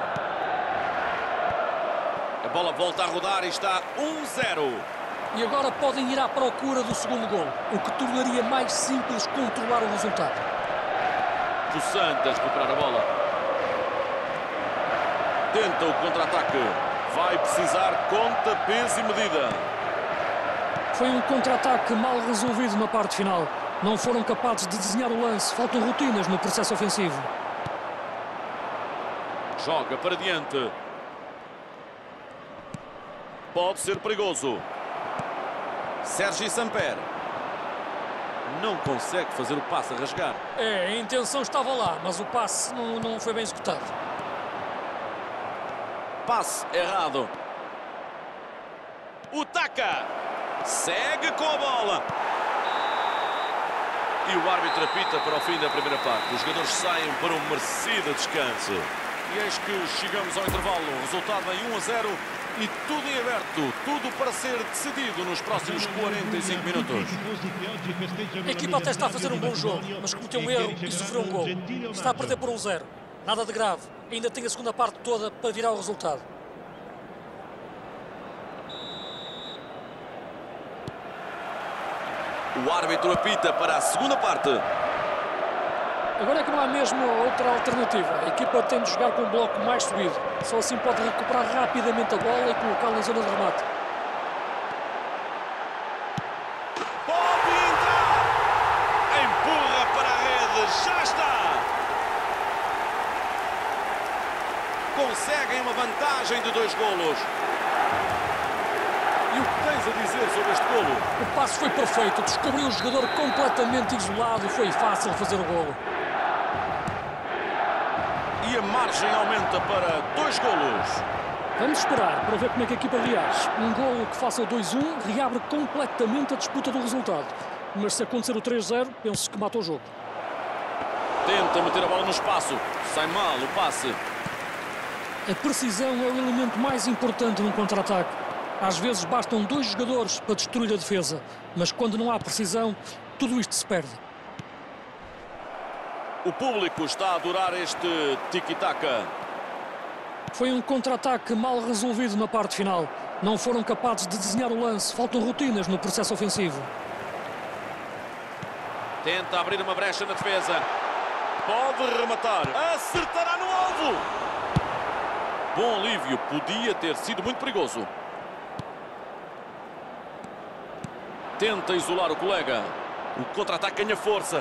A bola volta a rodar e está um zero. E agora podem ir à procura do segundo golo, o que tornaria mais simples controlar o resultado. O Santos recuperar a bola. Tenta o contra-ataque. Vai precisar conta, peso e medida. Foi um contra-ataque mal resolvido na parte final. Não foram capazes de desenhar o lance. Faltam rotinas no processo ofensivo. Joga para diante. Pode ser perigoso. Sérgio Samper. Não consegue fazer o passe a rasgar. É, a intenção estava lá, mas o passe não, não foi bem executado. Passe errado. O Taka segue com a bola. E o árbitro apita para o fim da primeira parte. Os jogadores saem para um merecido descanso. E eis que chegamos ao intervalo. Resultado em um a zero. E tudo em aberto, tudo para ser decidido nos próximos quarenta e cinco minutos. A equipa até está a fazer um bom jogo, mas cometeu um erro e sofreu um gol. Está a perder por um zero. Nada de grave. Ainda tem a segunda parte toda para virar o resultado. O árbitro apita para a segunda parte. Agora é que não há mesmo outra alternativa. A equipa tem de jogar com um bloco mais subido. Só assim pode recuperar rapidamente a bola e colocá-la na zona de remate. Pode entrar! Empurra para a rede. Já está! Conseguem uma vantagem de dois golos. E o que tens a dizer sobre este golo? O passe foi perfeito. Descobriu o jogador completamente isolado e foi fácil fazer o golo. E a margem aumenta para dois golos. Vamos esperar para ver como é que a equipa reage. Um golo que faça o dois um reabre completamente a disputa do resultado. Mas se acontecer o três zero, penso que mata o jogo. Tenta meter a bola no espaço. Sai mal o passe. A precisão é o elemento mais importante num contra-ataque. Às vezes bastam dois jogadores para destruir a defesa. Mas quando não há precisão, tudo isto se perde. O público está a adorar este tiki-taka. Foi um contra-ataque mal resolvido na parte final. Não foram capazes de desenhar o lance. Faltam rotinas no processo ofensivo. Tenta abrir uma brecha na defesa. Pode rematar. Acertará no alvo. Bom alívio. Podia ter sido muito perigoso. Tenta isolar o colega. O contra-ataque ganha força.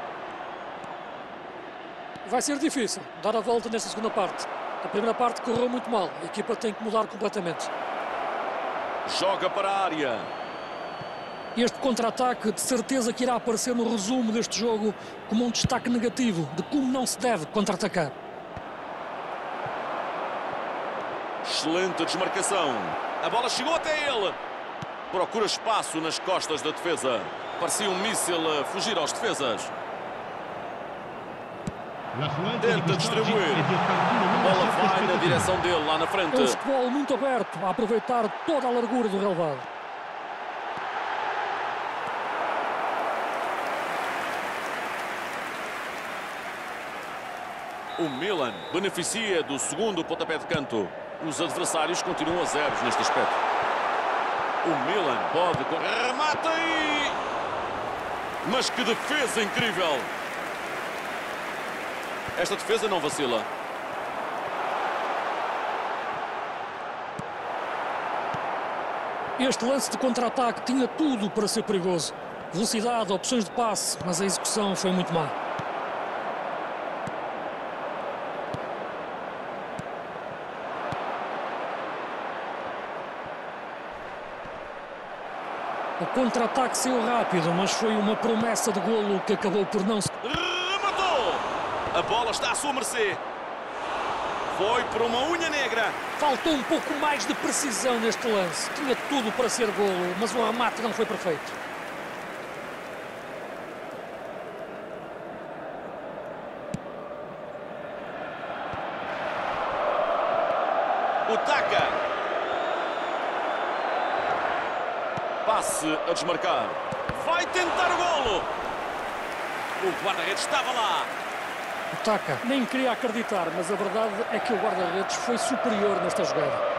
Vai ser difícil dar a volta nesta segunda parte. A primeira parte correu muito mal. A equipa tem que mudar completamente. Joga para a área. Este contra-ataque de certeza que irá aparecer no resumo deste jogo como um destaque negativo de como não se deve contra-atacar. Excelente desmarcação. A bola chegou até ele. Procura espaço nas costas da defesa. Parecia um míssil a fugir aos defesas. Tenta distribuir. A bola vai na direção dele, lá na frente. É um futebol muito aberto, a aproveitar toda a largura do relevado. O Milan beneficia do segundo pontapé de canto. Os adversários continuam a zeros neste aspecto. O Milan pode correr. Remata aí! Mas que defesa incrível! Esta defesa não vacila. Este lance de contra-ataque tinha tudo para ser perigoso. Velocidade, opções de passe, mas a execução foi muito má. O contra-ataque saiu rápido, mas foi uma promessa de golo que acabou por não se... Rematou! A bola está à sua mercê. Foi por uma unha negra. Faltou um pouco mais de precisão neste lance. Tinha tudo para ser golo, mas o remate não foi perfeito. O Taka. Passe a desmarcar. Vai tentar o golo. O guarda-redes estava lá. O Taka nem queria acreditar, mas a verdade é que o guarda-redes foi superior nesta jogada.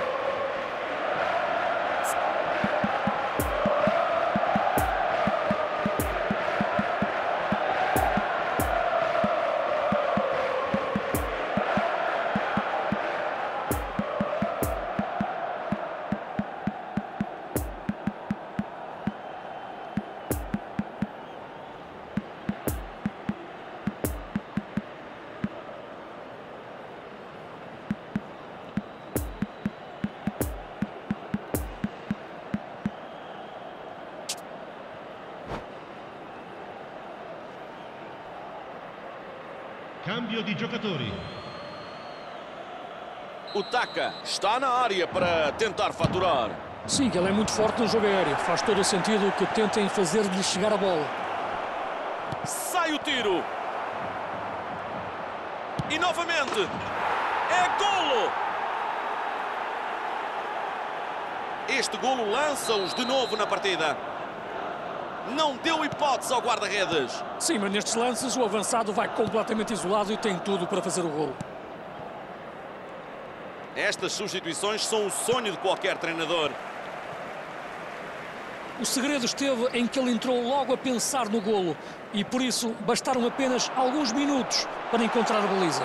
Cambio di giocatori. O Taka está na área para tentar faturar. Sim, ele é muito forte no jogo aéreo. Faz todo o sentido que tentem fazer-lhe chegar a bola. Sai o tiro. E novamente. É golo. Este golo lança-os de novo na partida. Não deu hipótese ao guarda-redes. Sim, mas nestes lances o avançado vai completamente isolado e tem tudo para fazer o golo. Estas substituições são o sonho de qualquer treinador. O segredo esteve em que ele entrou logo a pensar no golo e por isso bastaram apenas alguns minutos para encontrar a baliza.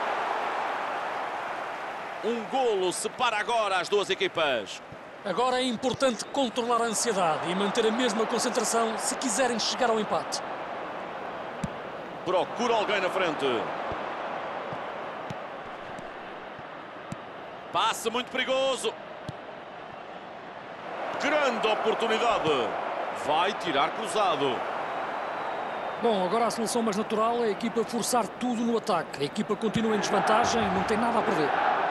Um golo separa agora as duas equipas. Agora é importante controlar a ansiedade e manter a mesma concentração se quiserem chegar ao empate. Procura alguém na frente. Passe muito perigoso. Grande oportunidade. Vai tirar cruzado. Bom, agora a solução mais natural é a equipa forçar tudo no ataque. A equipa continua em desvantagem, não tem nada a perder.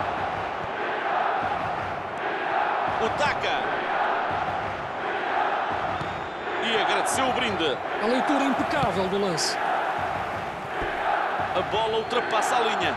O Taka. E agradeceu o brinde. A leitura impecável do lance. A bola ultrapassa a linha.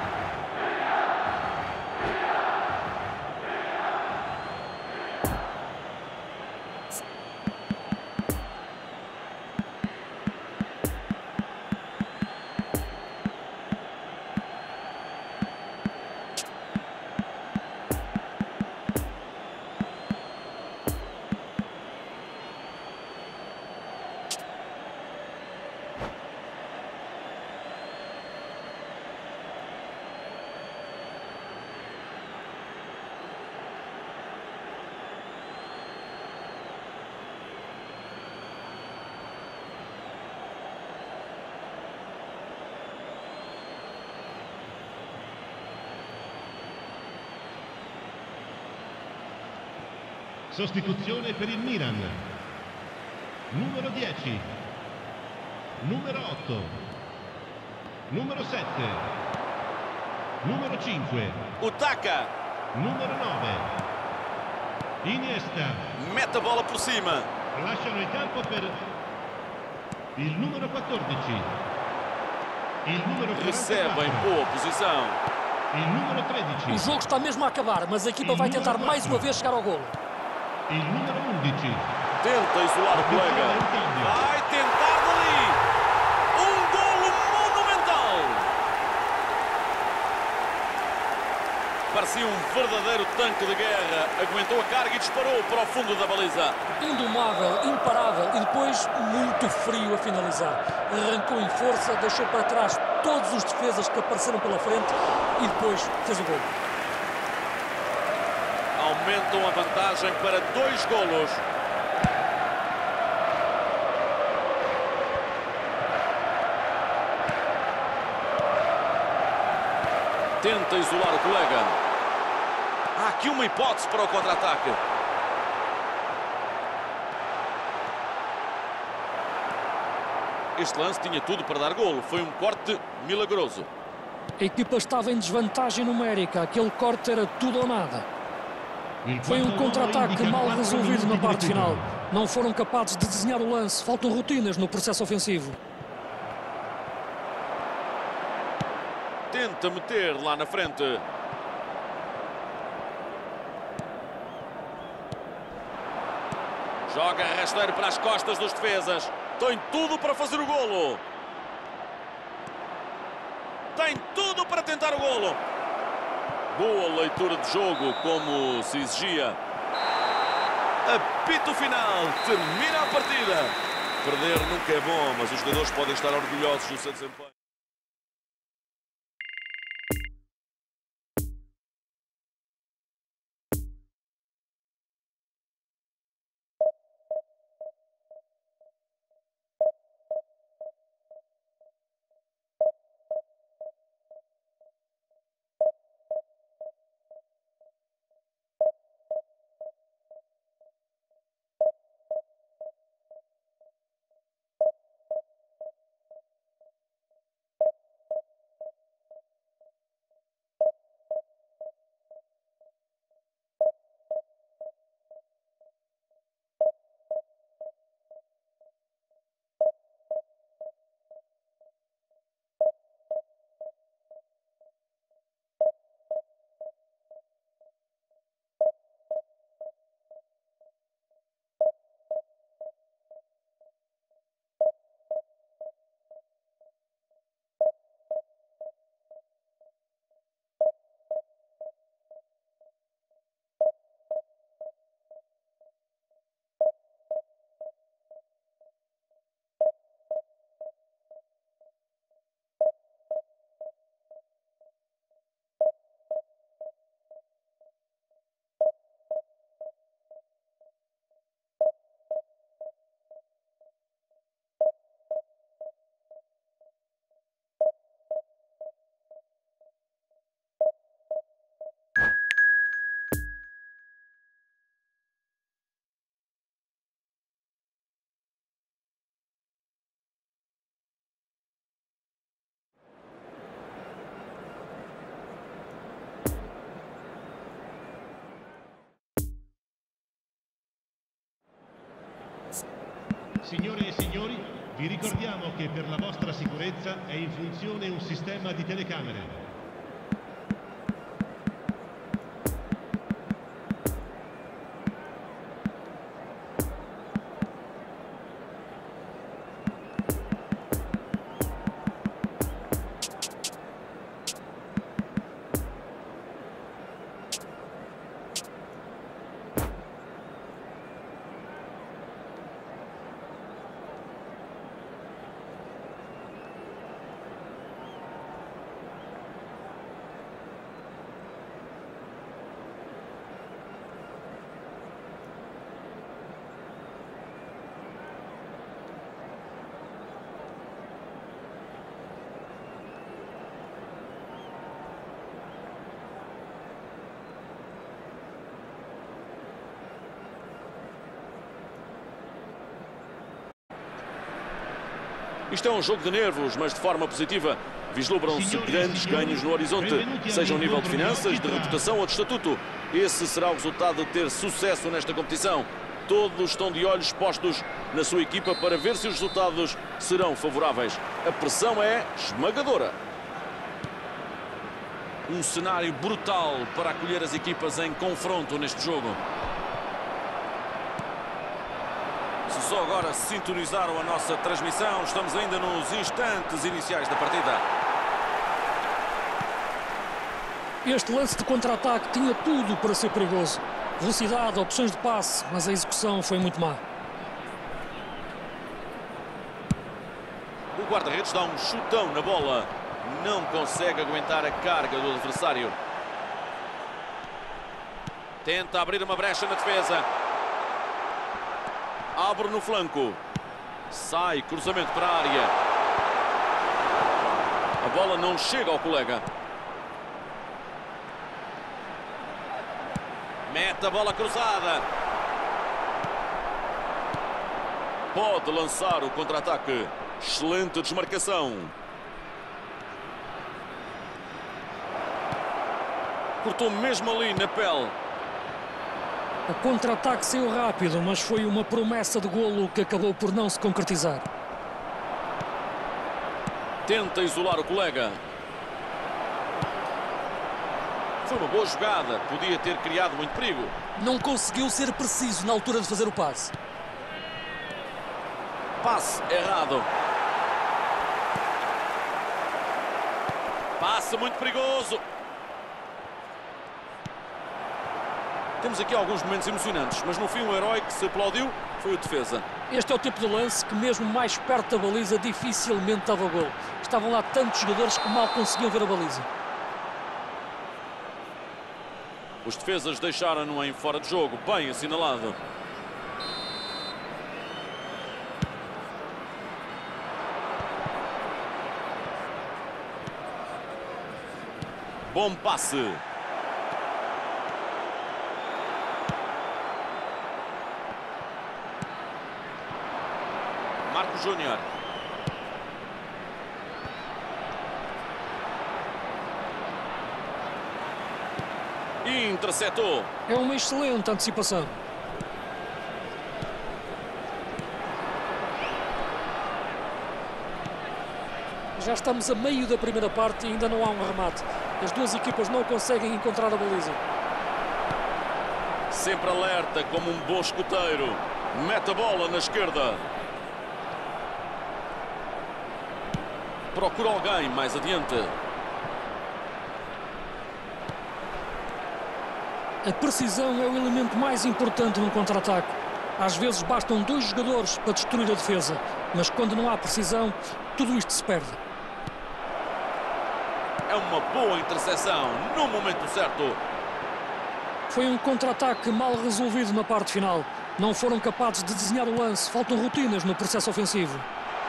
Sostituzione per il Milan. Numero dieci. Numero otto. Numero sette. Numero cinque. O Taka. Numero nove. Iniesta. Mete a bola por cima. Lasciano il campo per il numero quattordici. Il numero Recebe em quarantaquattro. boa posição. Il numero tredici. O jogo está mesmo a acabar, mas a equipa vai tentar mais uma vez chegar ao golo. Il numero undici. Tenta isolar o colega. Vai tentar dali. Um golo monumental. parecia um verdadeiro tanque de guerra. Aguentou a carga e disparou para o fundo da baliza. Indomável, imparável e depois muito frio a finalizar. Arrancou em força, deixou para trás todos os defesas que apareceram pela frente e depois fez o gol. Aumentam a vantagem para dois golos. Tenta isolar o colega. Há aqui uma hipótese para o contra-ataque. Este lance tinha tudo para dar golo. Foi um corte milagroso. A equipa estava em desvantagem numérica. Aquele corte era tudo ou nada. Foi um contra-ataque mal resolvido na parte final. Não foram capazes de desenhar o lance. Faltam rotinas no processo ofensivo. Tenta meter lá na frente. Joga rasteiro para as costas dos defesas. Tem tudo para fazer o golo. Tem tudo para tentar o golo. Boa leitura de jogo, como se exigia. Apito final. Termina a partida. Perder nunca é bom, mas os jogadores podem estar orgulhosos do seu desempenho. Signore e signori, vi ricordiamo che per la vostra sicurezza è in funzione un sistema di telecamere. Isto é um jogo de nervos, mas de forma positiva. Vislumbram-se grandes ganhos no horizonte, seja ao nível de finanças, de reputação ou de estatuto. Esse será o resultado de ter sucesso nesta competição. Todos estão de olhos postos na sua equipa para ver se os resultados serão favoráveis. A pressão é esmagadora. Um cenário brutal para acolher as equipas em confronto neste jogo. Se só agora sintonizaram a nossa transmissão, estamos ainda nos instantes iniciais da partida. Este lance de contra-ataque tinha tudo para ser perigoso. Velocidade, opções de passe, mas a execução foi muito má. O guarda-redes dá um chutão na bola. Não consegue aguentar a carga do adversário. Tenta abrir uma brecha na defesa. Abre no flanco. Sai, cruzamento para a área. A bola não chega ao colega. Mete a bola cruzada. Pode lançar o contra-ataque. Excelente desmarcação. Cortou mesmo ali na pele. O contra-ataque saiu rápido, mas foi uma promessa de golo que acabou por não se concretizar. Tenta isolar o colega. Foi uma boa jogada. Podia ter criado muito perigo. Não conseguiu ser preciso na altura de fazer o passe. Passe errado. Passe muito perigoso. Temos aqui alguns momentos emocionantes, mas no fim o herói que se aplaudiu foi o defesa. Este é o tipo de lance que mesmo mais perto da baliza dificilmente dava gol. Estavam lá tantos jogadores que mal conseguiam ver a baliza. Os defesas deixaram-no em fora de jogo, bem assinalado. Bom passe. Marco Júnior. Interceptou. É uma excelente antecipação. Já estamos a meio da primeira parte e ainda não há um remate. As duas equipas não conseguem encontrar a baliza. Sempre alerta como um bom escoteiro. Mete a bola na esquerda. Procura alguém mais adiante. A precisão é o elemento mais importante no contra-ataque. Às vezes bastam dois jogadores para destruir a defesa, mas quando não há precisão, tudo isto se perde. É uma boa interseção no momento certo. Foi um contra-ataque mal resolvido na parte final. Não foram capazes de desenhar o lance. Faltam rotinas no processo ofensivo.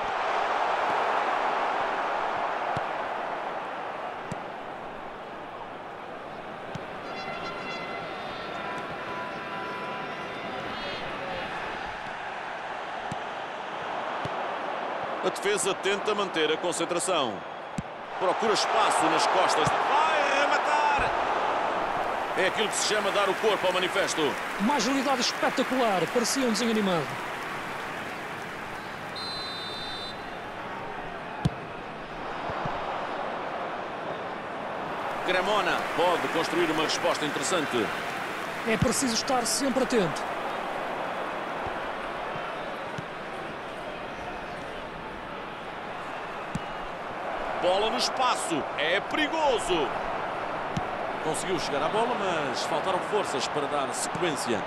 A defesa tenta manter a concentração. Procura espaço nas costas. Vai rematar! É aquilo que se chama dar o corpo ao manifesto. Uma agilidade espetacular. Parecia um desenho animado. Cremona pode construir uma resposta interessante. É preciso estar sempre atento. Bola no espaço. É perigoso. Conseguiu chegar à bola, mas faltaram forças para dar sequência.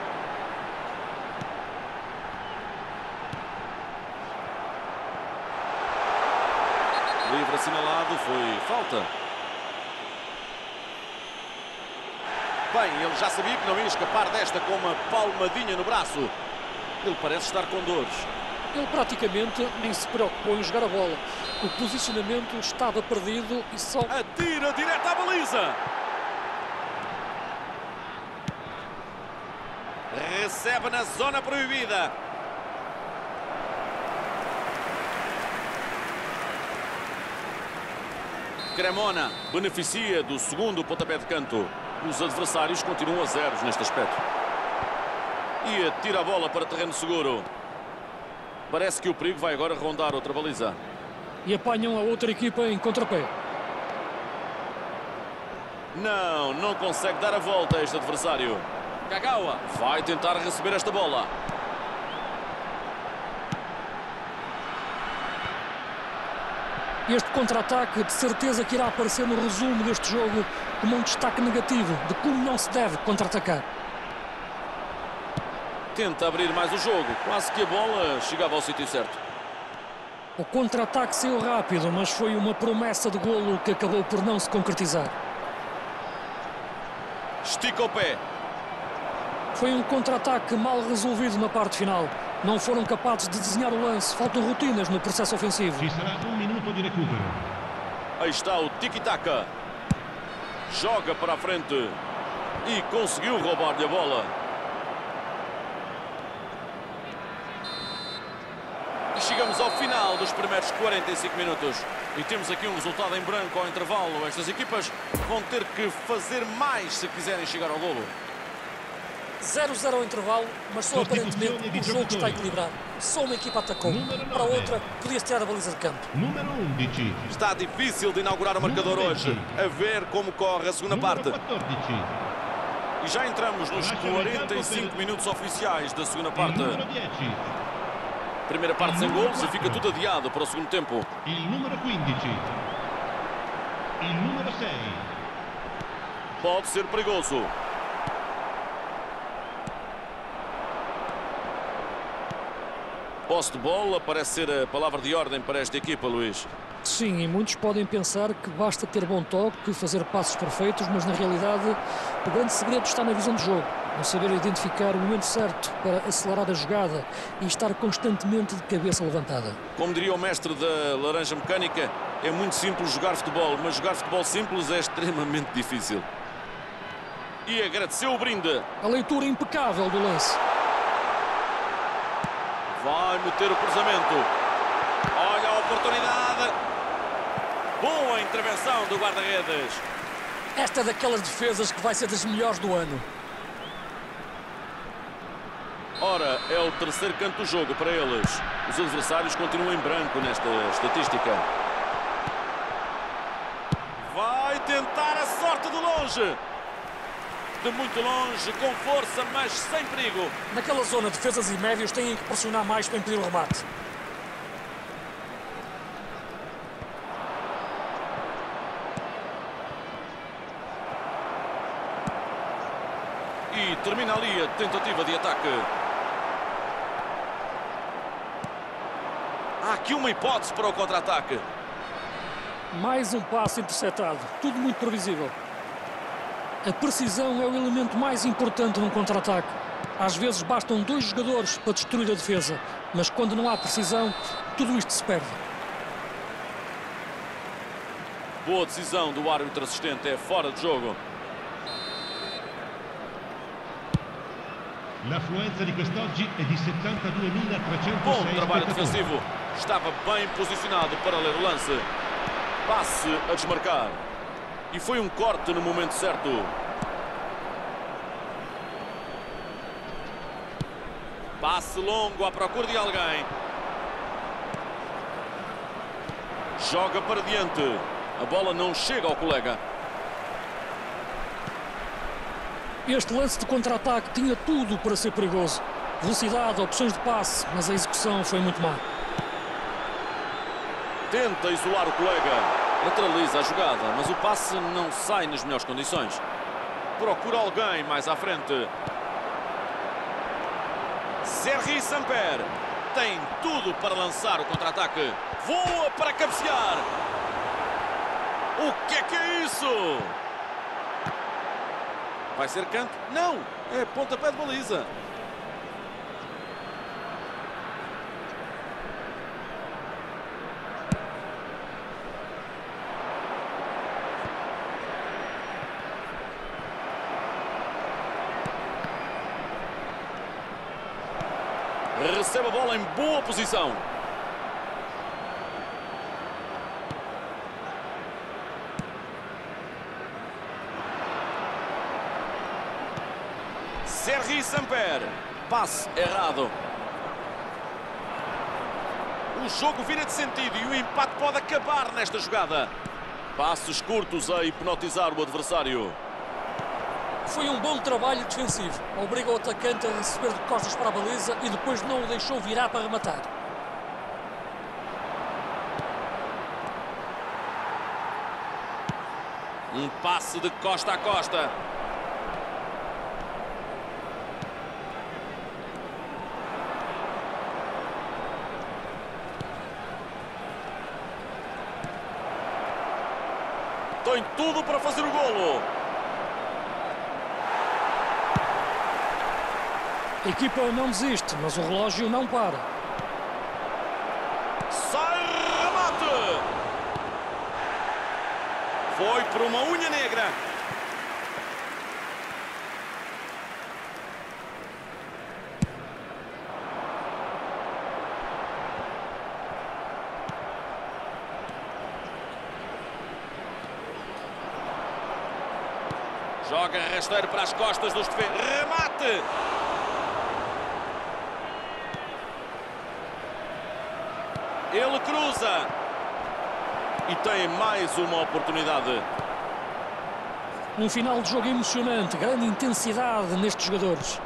Livre assinalado. Foi falta. Bem, ele já sabia que não ia escapar desta com uma palmadinha no braço. Ele parece estar com dores. Ele praticamente nem se preocupou em jogar a bola. O posicionamento estava perdido e só... Atira direto à baliza. Recebe na zona proibida. Cremona beneficia do segundo pontapé de canto. Os adversários continuam a zeros neste aspecto. E atira a bola para terreno seguro. Parece que o perigo vai agora rondar outra baliza. E apanham a outra equipa em contrapé. Não, não consegue dar a volta a este adversário. Kagawa vai tentar receber esta bola. Este contra-ataque de certeza que irá aparecer no resumo deste jogo como um destaque negativo de como não se deve contra-atacar. Tenta abrir mais o jogo, quase que a bola chegava ao sítio certo. O contra-ataque saiu rápido, mas foi uma promessa de golo que acabou por não se concretizar. Estica o pé. Foi um contra-ataque mal resolvido na parte final. Não foram capazes de desenhar o lance, faltam rotinas no processo ofensivo. Ci sarà un minuto di recupero. Aí está o tiki-taka. Joga para a frente e conseguiu roubar-lhe a bola. E chegamos ao final dos primeiros quarenta e cinco minutos. E temos aqui um resultado em branco ao intervalo. Estas equipas vão ter que fazer mais se quiserem chegar ao golo. zero a zero ao intervalo, mas só aparentemente o jogo está equilibrado. Só uma equipa atacou, para a outra podia tirar a baliza de campo. Número undici. Está difícil de inaugurar o marcador hoje. A ver como corre a segunda parte. Numero quattordici. E já entramos nos quarenta e cinco minutos oficiais da segunda Il parte. numero dieci. Primeira parte sem gols e fica tudo adiado para o segundo tempo. Il numero quindici. Il numero sei. Pode ser perigoso. Posse de bola parece ser a palavra de ordem para esta equipa, Luís. Sim, e muitos podem pensar que basta ter bom toque, fazer passos perfeitos, mas na realidade o grande segredo está na visão de jogo. No saber identificar o momento certo para acelerar a jogada e estar constantemente de cabeça levantada. Como diria o mestre da laranja mecânica, é muito simples jogar futebol, mas jogar futebol simples é extremamente difícil. E agradeceu o brinde. A leitura impecável do lance. Vai meter o cruzamento. Olha a oportunidade. Boa intervenção do guarda-redes. Esta é daquelas defesas que vai ser das melhores do ano. Ora, é o terceiro canto do jogo para eles. Os adversários continuam em branco nesta estatística. Vai tentar a sorte de longe. De muito longe, com força, mas sem perigo. Naquela zona, defesas e médios têm que pressionar mais para impedir o remate. E termina ali a tentativa de ataque. Há aqui uma hipótese para o contra-ataque. Mais um passo interceptado. Tudo muito previsível. A precisão é o elemento mais importante num contra-ataque. Às vezes bastam dois jogadores para destruir a defesa, mas quando não há precisão, tudo isto se perde. Boa decisão do árbitro assistente, é fora de jogo. L'affluenza di quest'oggi è di settantaduemilatrecentosei Bom trabalho spettatori. defensivo. Estava bem posicionado para ler o lance. Passe a desmarcar. E foi um corte no momento certo. Passe longo à procura de alguém. Joga para diante. A bola não chega ao colega. Este lance de contra-ataque tinha tudo para ser perigoso. Velocidade, opções de passe, mas a execução foi muito má. Tenta isolar o colega. Lateraliza a jogada, mas o passe não sai nas melhores condições. Procura alguém mais à frente. Sergi Samper tem tudo para lançar o contra-ataque. Voa para cabecear. O que é que é isso? Vai ser canto? Não, é pontapé de baliza. Recebe a bola em boa posição. Sergi Samper. Passe errado. O jogo vira de sentido e o empate pode acabar nesta jogada. Passos curtos a hipnotizar o adversário. Foi um bom trabalho defensivo. Obriga o atacante a receber de costas para a baliza e depois não o deixou virar para rematar. Um passe de costa a costa. Tem tudo para fazer o golo. A equipa não desiste, mas o relógio não para. Sai remate. Foi por uma unha negra. Joga rasteiro para as costas dos defesas. Remate! Ele cruza. E tem mais uma oportunidade. Um final de jogo emocionante, grande intensidade nestes jogadores.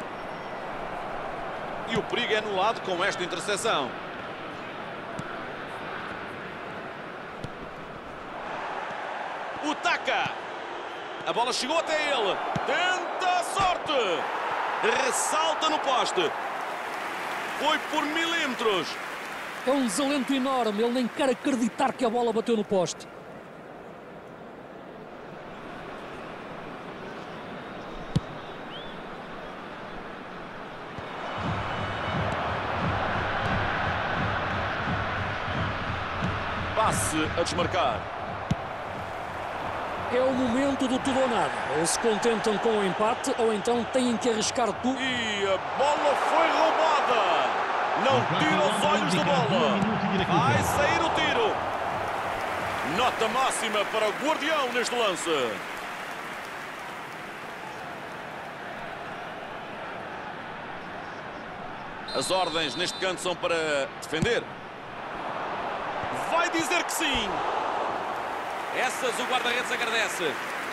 E o perigo é anulado com esta interseção. O taca. A bola chegou até ele. Tenta a sorte. Ressalta no poste. Foi por milímetros. É um desalento enorme. Ele nem quer acreditar que a bola bateu no poste. Passe a desmarcar. É o momento do tudo ou nada. Ou se contentam com o empate, ou então têm que arriscar tudo. E a bola foi roubada. Não tira os olhos da bola. Vai sair o tiro. Nota máxima para o guardião neste lance. As ordens neste canto são para defender. Vai dizer que sim. Essas o guarda-redes agradece.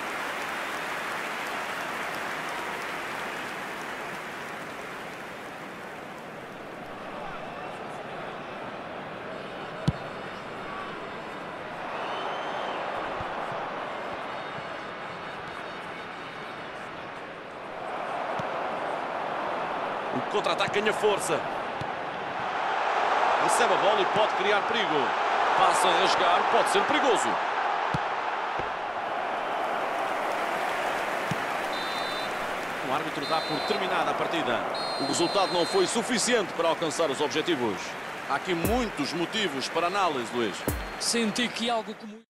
O contra-ataque ganha força. Recebe a bola e pode criar perigo. Passa a rasgar, pode ser perigoso. O árbitro dá por terminada a partida. O resultado não foi suficiente para alcançar os objetivos. Há aqui muitos motivos para análise, Luís. Senti que algo como...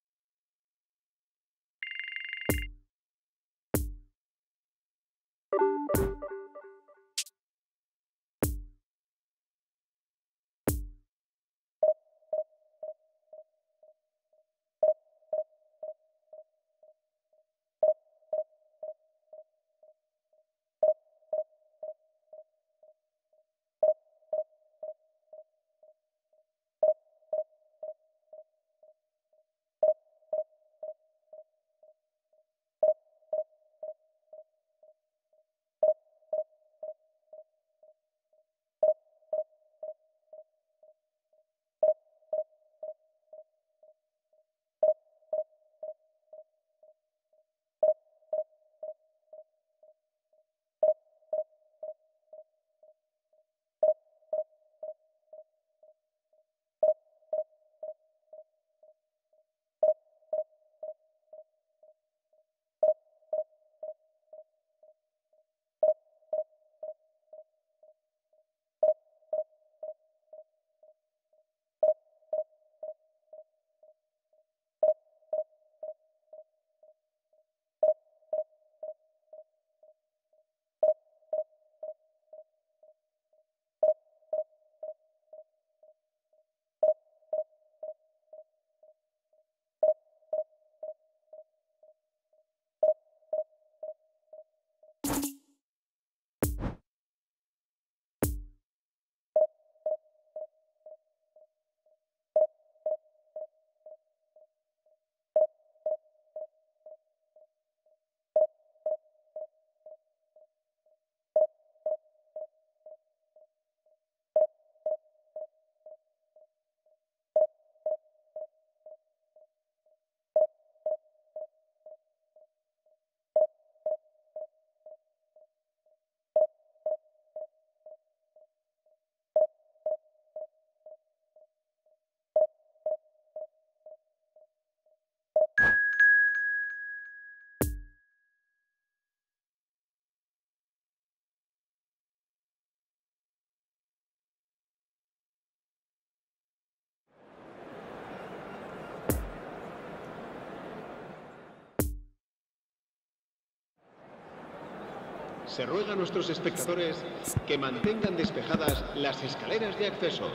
Se ruega a nuestros espectadores que mantengan despejadas las escaleras de acceso.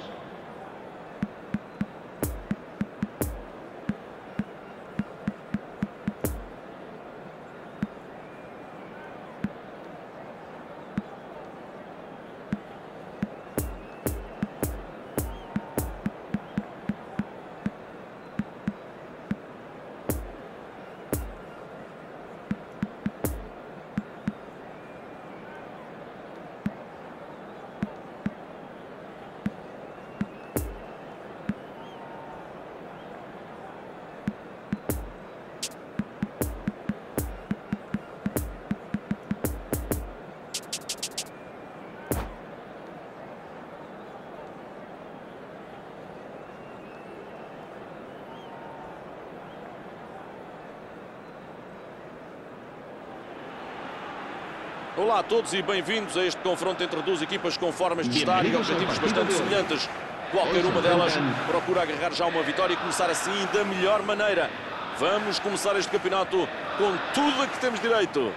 Olá a todos e bem-vindos a este confronto entre duas equipas com formas de estar e objetivos bastante semelhantes. Qualquer uma delas procura agarrar já uma vitória e começar assim da melhor maneira. Vamos começar este campeonato com tudo a que temos direito.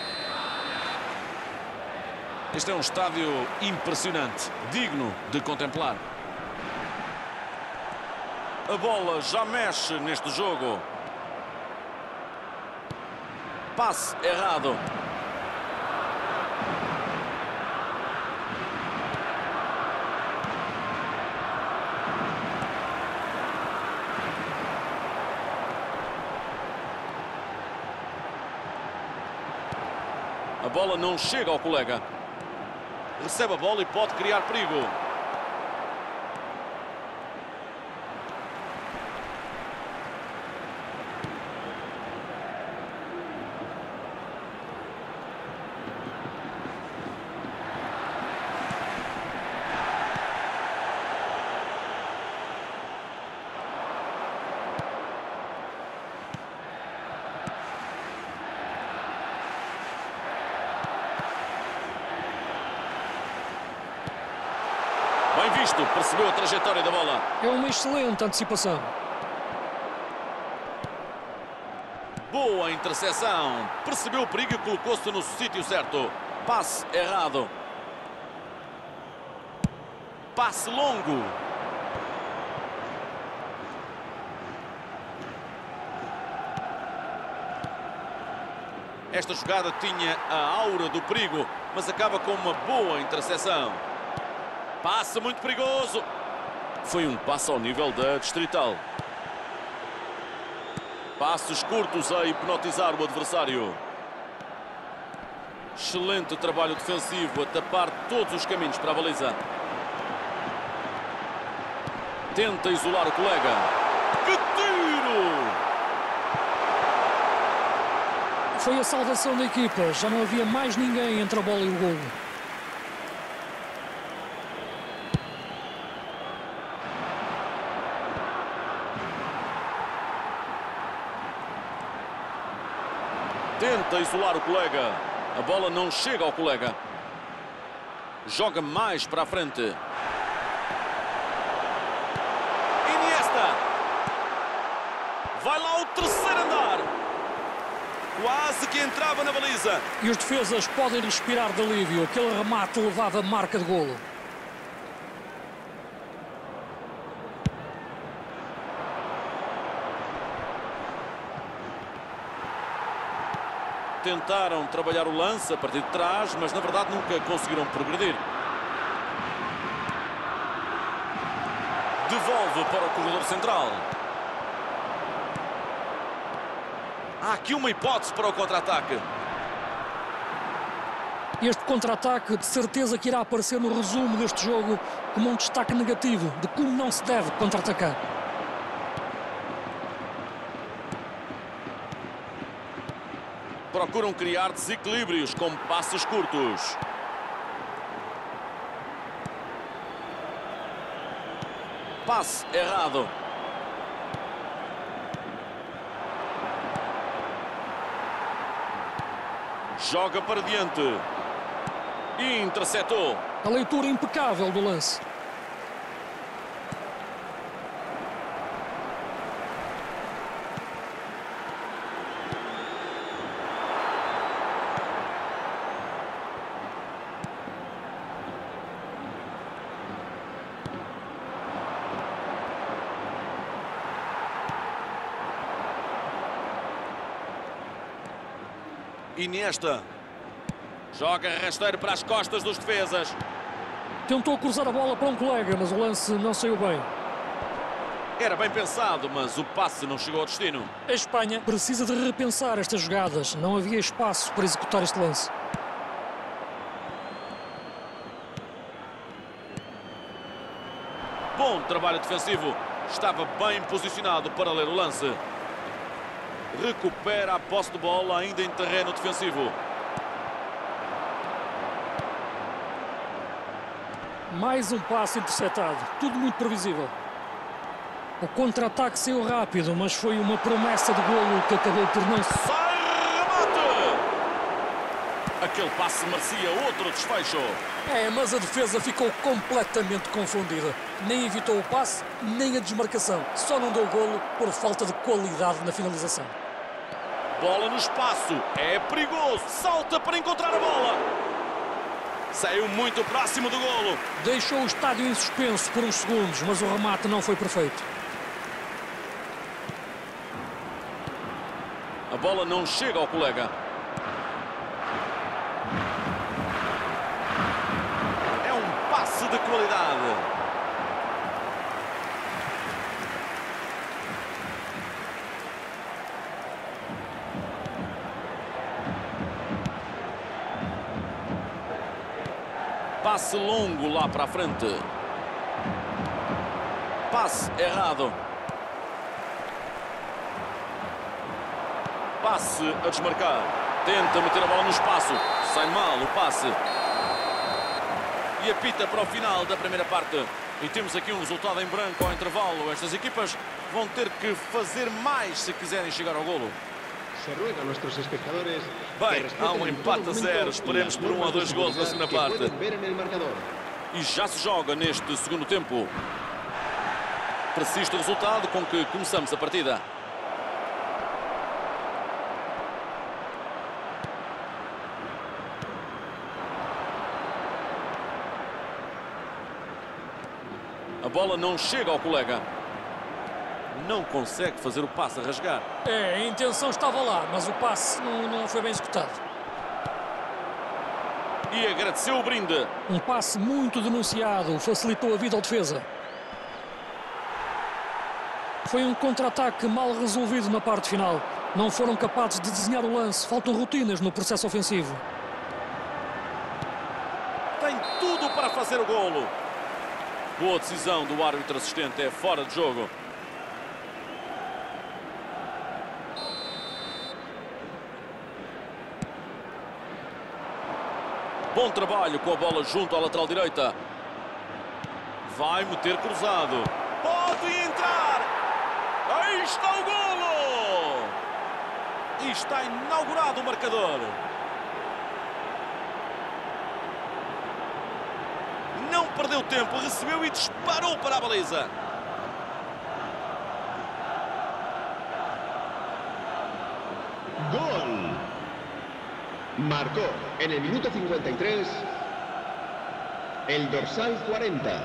Este é um estádio impressionante, digno de contemplar. A bola já mexe neste jogo. Passe errado. A bola não chega ao colega. Recebe a bola e pode criar perigo. Bem visto, percebeu a trajetória da bola. É uma excelente antecipação. Boa interseção. Percebeu o perigo e colocou-se no sítio certo. Passe errado. Passe longo. Esta jogada tinha a aura do perigo, mas acaba com uma boa interseção. Passe muito perigoso. Foi um passe ao nível da Distrital. Passos curtos a hipnotizar o adversário. Excelente trabalho defensivo a tapar todos os caminhos para a baliza. Tenta isolar o colega. Que tiro! Foi a salvação da equipa. Já não havia mais ninguém entre a bola e o golo. Tenta isolar o colega. A bola não chega ao colega. Joga mais para a frente. Iniesta. Vai lá o terceiro andar. Quase que entrava na baliza. E os defesas podem respirar de alívio. Aquele remate levava a marca de golo. Tentaram trabalhar o lance a partir de trás, mas na verdade nunca conseguiram progredir. Devolve para o corredor central. Há aqui uma hipótese para o contra-ataque. Este contra-ataque de certeza que irá aparecer no resumo deste jogo como um destaque negativo de como não se deve contra-atacar. Procuram criar desequilíbrios com passos curtos. Passe errado. Joga para diante. E interceptou. A leitura impecável do lance. Iniesta. Joga rasteiro para as costas dos defesas. Tentou cruzar a bola para um colega, mas o lance não saiu bem. Era bem pensado, mas o passe não chegou ao destino. A Espanha precisa de repensar estas jogadas. Não havia espaço para executar este lance. Bom trabalho defensivo. Estava bem posicionado para ler o lance. Recupera a posse de bola ainda em terreno defensivo. Mais um passe interceptado. Tudo muito previsível. O contra-ataque saiu rápido, mas foi uma promessa de golo que acabou por não... Sai, remate! Aquele passe merecia outro desfecho. É, mas a defesa ficou completamente confundida. Nem evitou o passe, nem a desmarcação. Só não deu golo por falta de qualidade na finalização. Bola no espaço. É perigoso. Salta para encontrar a bola. Saiu muito próximo do golo. Deixou o estádio em suspenso por uns segundos, mas o remate não foi perfeito. A bola não chega ao colega. É um passe de qualidade. Passe longo lá para a frente. Passe errado. Passe a desmarcar. Tenta meter a bola no espaço. Sai mal o passe. E apita para o final da primeira parte. E temos aqui um resultado em branco ao intervalo. Estas equipas vão ter que fazer mais se quiserem chegar ao golo. Se ruega a nuestros espectadores. Bem, há um empate a zero. Esperemos por um ou dois golos na segunda parte. E já se joga neste segundo tempo. Persiste o resultado com que começamos a partida. A bola não chega ao colega. Não consegue fazer o passe a rasgar. É, a intenção estava lá, mas o passe não, não foi bem executado. E agradeceu o brinde. Um passe muito denunciado, facilitou a vida ao defesa. Foi um contra-ataque mal resolvido na parte final. Não foram capazes de desenhar o lance. Faltam rotinas no processo ofensivo. Tem tudo para fazer o golo. Boa decisão do árbitro assistente. É fora de jogo. Bom trabalho com a bola junto à lateral direita. Vai meter cruzado. Pode entrar. Aí está o golo. E está inaugurado o marcador. Não perdeu tempo, recebeu e disparou para a baliza. Gol. Marcó en el minuto cincuenta y tres el dorsal cuarenta.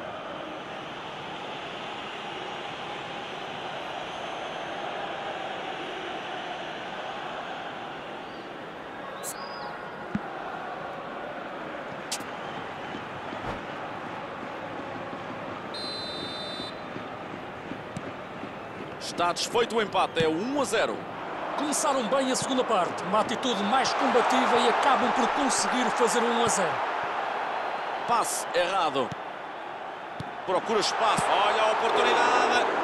Está desfeito o empate, é um a zero. Começaram bem a segunda parte, uma atitude mais combativa e acabam por conseguir fazer um a zero. Passe errado. Procura espaço, olha a oportunidade.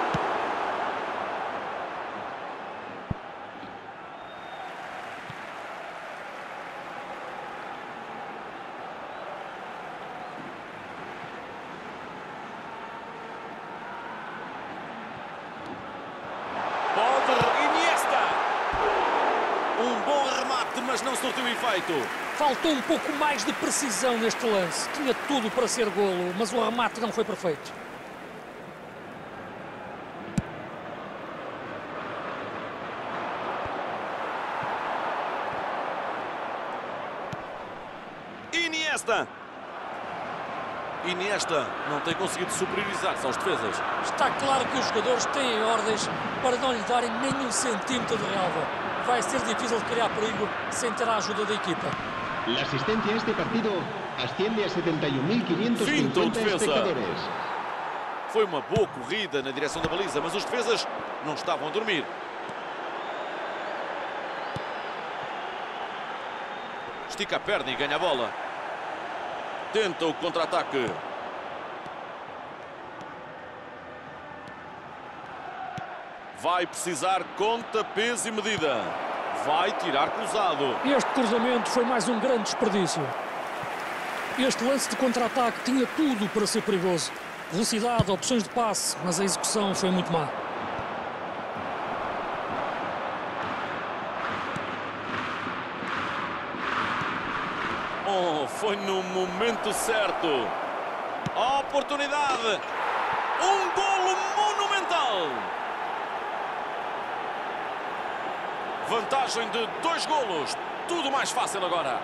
Mas não surtiu efeito. Faltou um pouco mais de precisão neste lance. Tinha tudo para ser golo, mas o remate não foi perfeito. Iniesta. Iniesta não tem conseguido superiorizar-se aos defesas. Está claro que os jogadores têm ordens para não lhe darem nem um centímetro de relva. vai ser difícil de criar perigo sem ter a ajuda da equipa. La asistencia a este partido asciende a setenta y un mil quinientos cincuenta espectadores. Foi uma boa corrida na direção da baliza, mas os defesas não estavam a dormir. Estica a perna e ganha a bola. Tenta o contra-ataque. Vai precisar conta, peso e medida. Vai tirar cruzado. Este cruzamento foi mais um grande desperdício. Este lance de contra-ataque tinha tudo para ser perigoso. Velocidade, opções de passe, mas a execução foi muito má. Oh, foi no momento certo. Oportunidade. Um golo monumental. Vantagem de dois golos. Tudo mais fácil agora.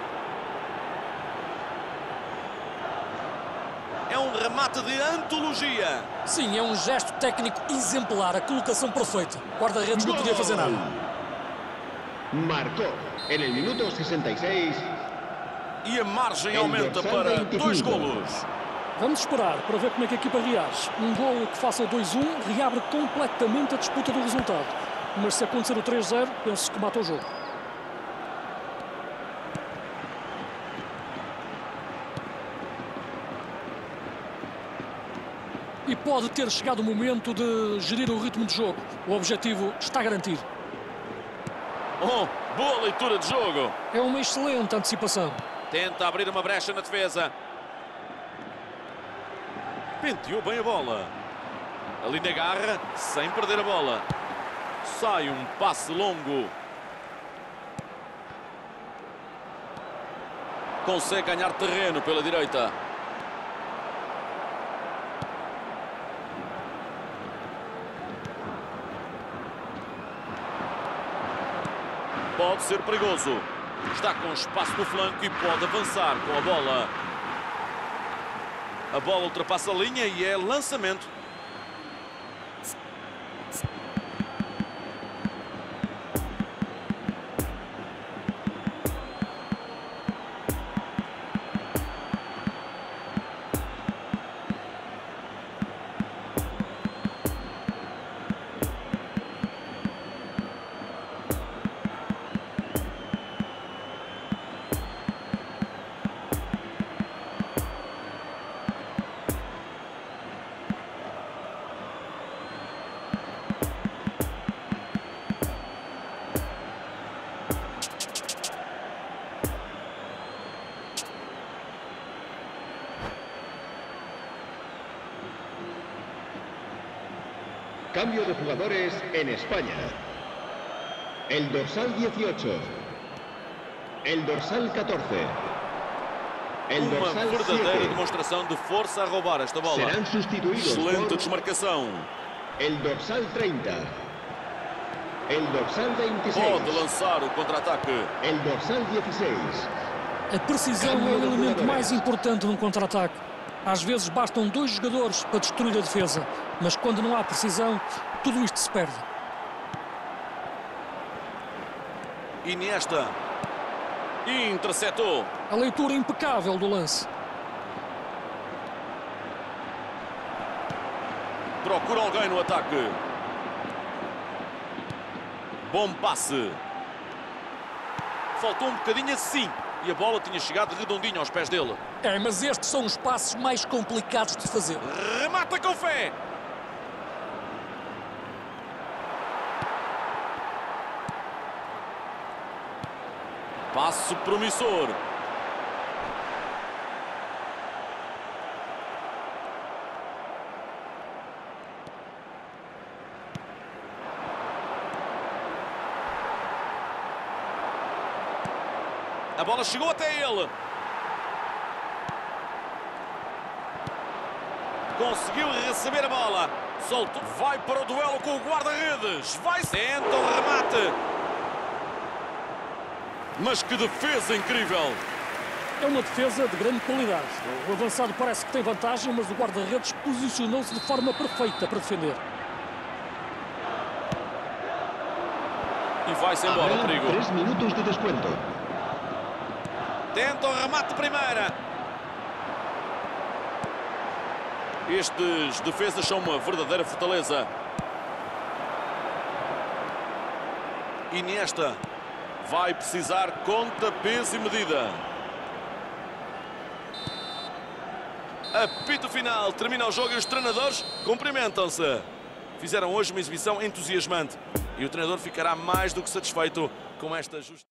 É um remate de antologia. Sim, é um gesto técnico exemplar. A colocação perfeita. Guarda-redes não podia fazer nada. Marcó en el minuto sesenta y seis. E a margem aumenta para dois golos. Vamos esperar para ver como é que a equipa reage. Um golo que faça o dois a um reabre completamente a disputa do resultado. Mas se acontecer o três a zero, penso que mata o jogo. E pode ter chegado o momento de gerir o ritmo de jogo. O objetivo está garantido. Oh, boa leitura de jogo. É uma excelente antecipação. Tenta abrir uma brecha na defesa. Penteou bem a bola. Ali na garra, sem perder a bola. Sai um passe longo. Consegue ganhar terreno pela direita. Pode ser perigoso. Está com espaço no flanco e pode avançar com a bola. A bola ultrapassa a linha e é lançamento. Cambio de jugadores en España. El dorsal dieciocho. El dorsal catorce. El Uma dorsal verdadeira siete. demonstração de força a roubar esta bola. Serán sustituidos Excelente por desmarcação. el dorsal treinta. El dorsal veintiséis. Pode lançar o contra-ataque. El dorsal dieciséis. A precisão é o elemento mais importante num contra-ataque. Às vezes bastam dois jogadores para destruir a defesa, mas quando não há precisão, tudo isto se perde. Iniesta. Interceptou. A leitura impecável do lance. Procura alguém no ataque. Bom passe. Faltou um bocadinho assim. E a bola tinha chegado redondinha aos pés dele. É, mas estes são os passos mais complicados de fazer. Remata com fé. Passo promissor. A bola chegou até ele. Conseguiu receber a bola. Soltou. Vai para o duelo com o guarda-redes. Vai. Tenta o remate. Mas que defesa incrível. É uma defesa de grande qualidade. O avançado parece que tem vantagem, mas o guarda-redes posicionou-se de forma perfeita para defender. E vai-se embora o perigo. Três minutos de desconto. Tenta o remate de primeira. Estes defesas são uma verdadeira fortaleza. Iniesta vai precisar conta, peso e medida. Apito final, termina o jogo e os treinadores cumprimentam-se. Fizeram hoje uma exibição entusiasmante e o treinador ficará mais do que satisfeito com esta justiça.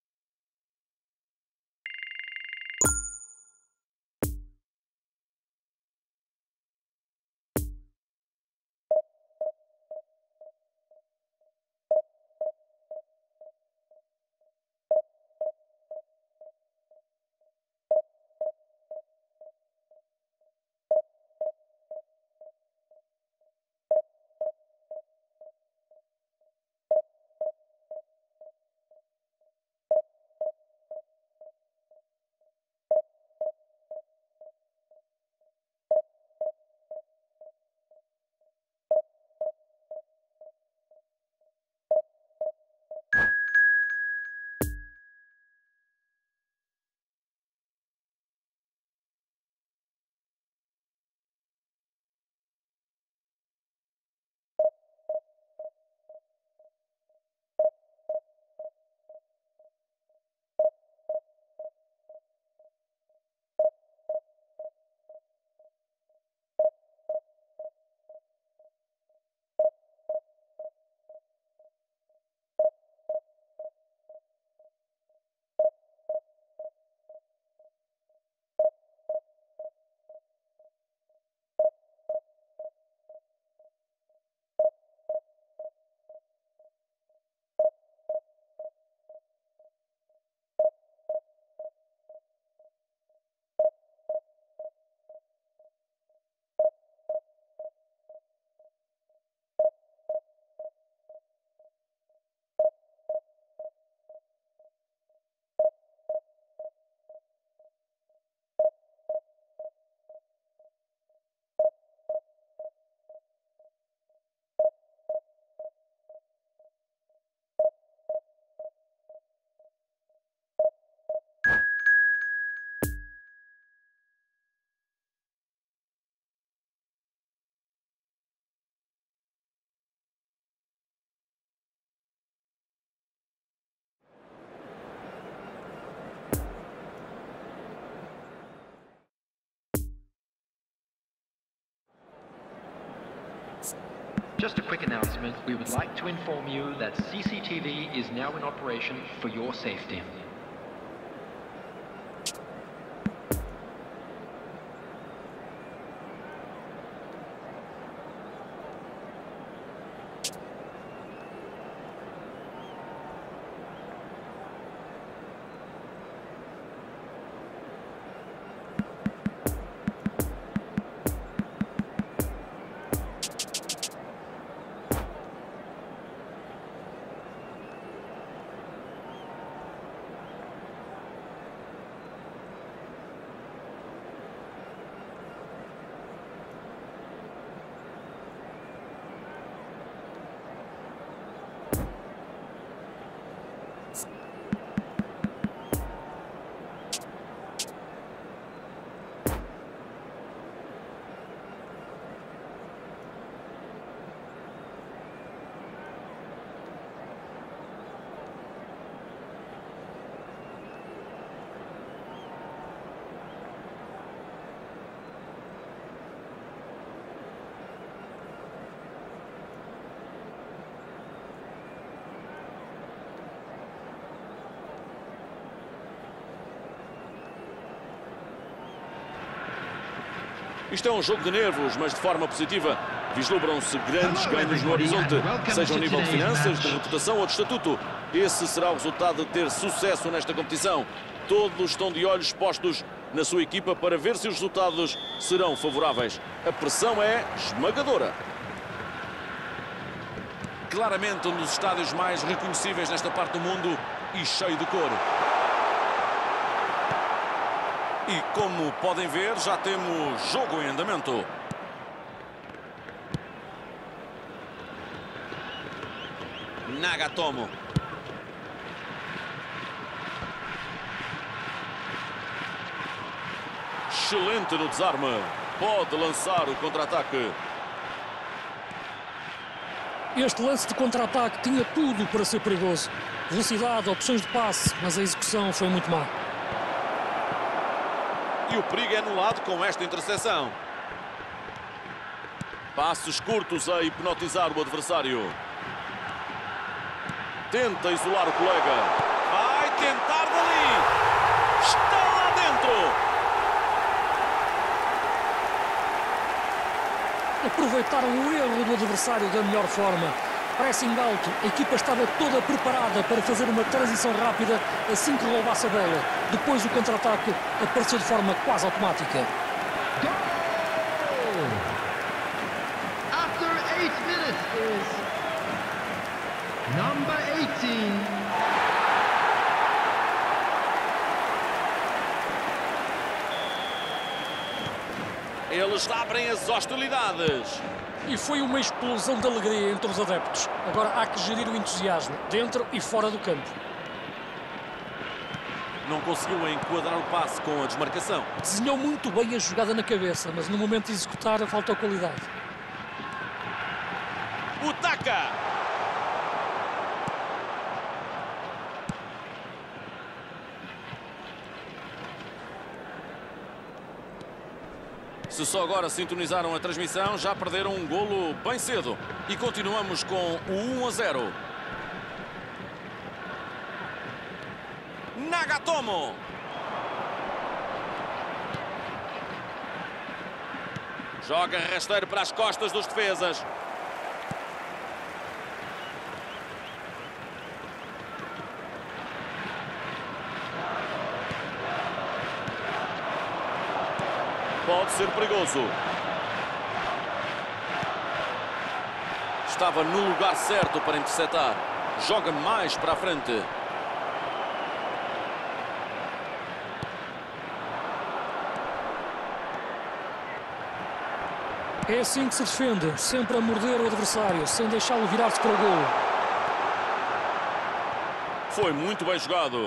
Just a quick announcement. We would like to inform you that C C T V is now in operation for your safety. Isto é um jogo de nervos, mas de forma positiva. Vislumbram-se grandes ganhos no horizonte, seja ao nível de finanças, de reputação ou de estatuto. Esse será o resultado de ter sucesso nesta competição. Todos estão de olhos postos na sua equipa para ver se os resultados serão favoráveis. A pressão é esmagadora. Claramente um dos estádios mais reconhecíveis nesta parte do mundo e cheio de cor. E como podem ver, já temos jogo em andamento. Nagatomo. Excelente no desarme. Pode lançar o contra-ataque. Este lance de contra-ataque tinha tudo para ser perigoso. Velocidade, opções de passe, mas a execução foi muito má. E o perigo é anulado com esta interseção. Passos curtos a hipnotizar o adversário. Tenta isolar o colega. Vai tentar dali. Está lá dentro. Aproveitaram o erro do adversário da melhor forma. Pressing alto, a equipa estava toda preparada para fazer uma transição rápida assim que roubasse a bola. Depois o contra-ataque apareceu de forma quase automática. Goal! After eight minutes is number eighteen. Eles abrem as hostilidades. E foi uma explosão de alegria entre os adeptos. Agora há que gerir o entusiasmo, dentro e fora do campo. Não conseguiu enquadrar o passe com a desmarcação. Desenhou muito bem a jogada na cabeça, mas no momento de executar faltou qualidade. O taca! Se só agora sintonizaram a transmissão, já perderam um golo bem cedo. E continuamos com o um a zero. Nagatomo. Joga rasteiro para as costas dos defesas. Pode ser perigoso. Estava no lugar certo para interceptar. Joga mais para a frente. É assim que se defende, sempre a morder o adversário, sem deixá-lo virar-se para o golo. Foi muito bem jogado.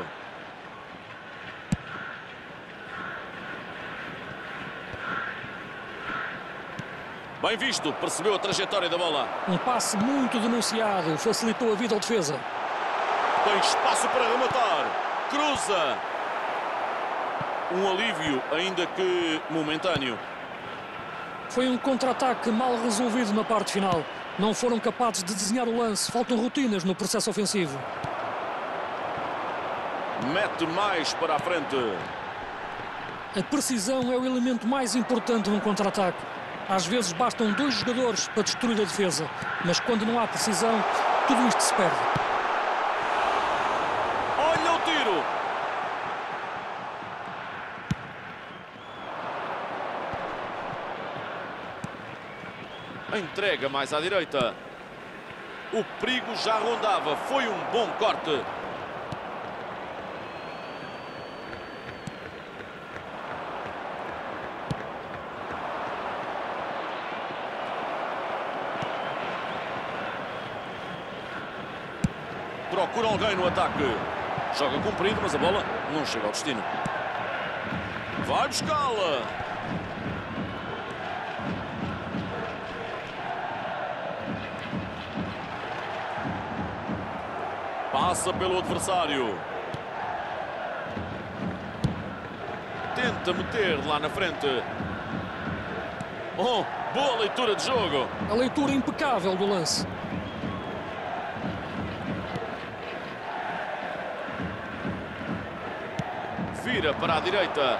Bem visto, percebeu a trajetória da bola. Um passe muito denunciado, facilitou a vida ao defesa. Tem espaço para rematar. Cruza. Um alívio, ainda que momentâneo. Foi um contra-ataque mal resolvido na parte final. Não foram capazes de desenhar o lance, faltam rotinas no processo ofensivo. Mete mais para a frente. A precisão é o elemento mais importante num contra-ataque. Às vezes bastam dois jogadores para destruir a defesa, mas quando não há precisão, tudo isto se perde. Olha o tiro! A entrega mais à direita. O perigo já rondava, foi um bom corte. Procura alguém no ataque. Joga comprido, mas a bola não chega ao destino. Vai buscá-la. Passa pelo adversário. Tenta meter lá na frente. Oh, boa leitura de jogo. A leitura impecável do lance. Vira para a direita.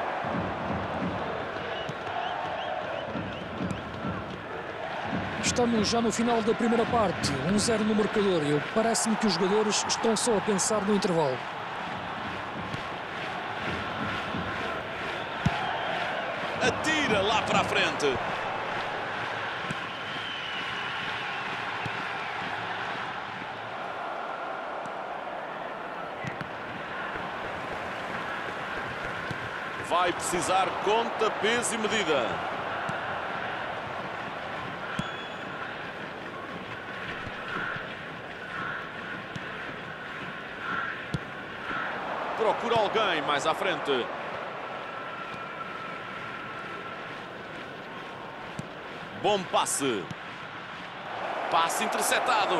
Estamos já no final da primeira parte, um zero no marcador. E parece-me que os jogadores estão só a pensar no intervalo. Atira lá para a frente. Vai precisar conta, peso e medida. Procura alguém mais à frente. Bom passe. Passe interceptado.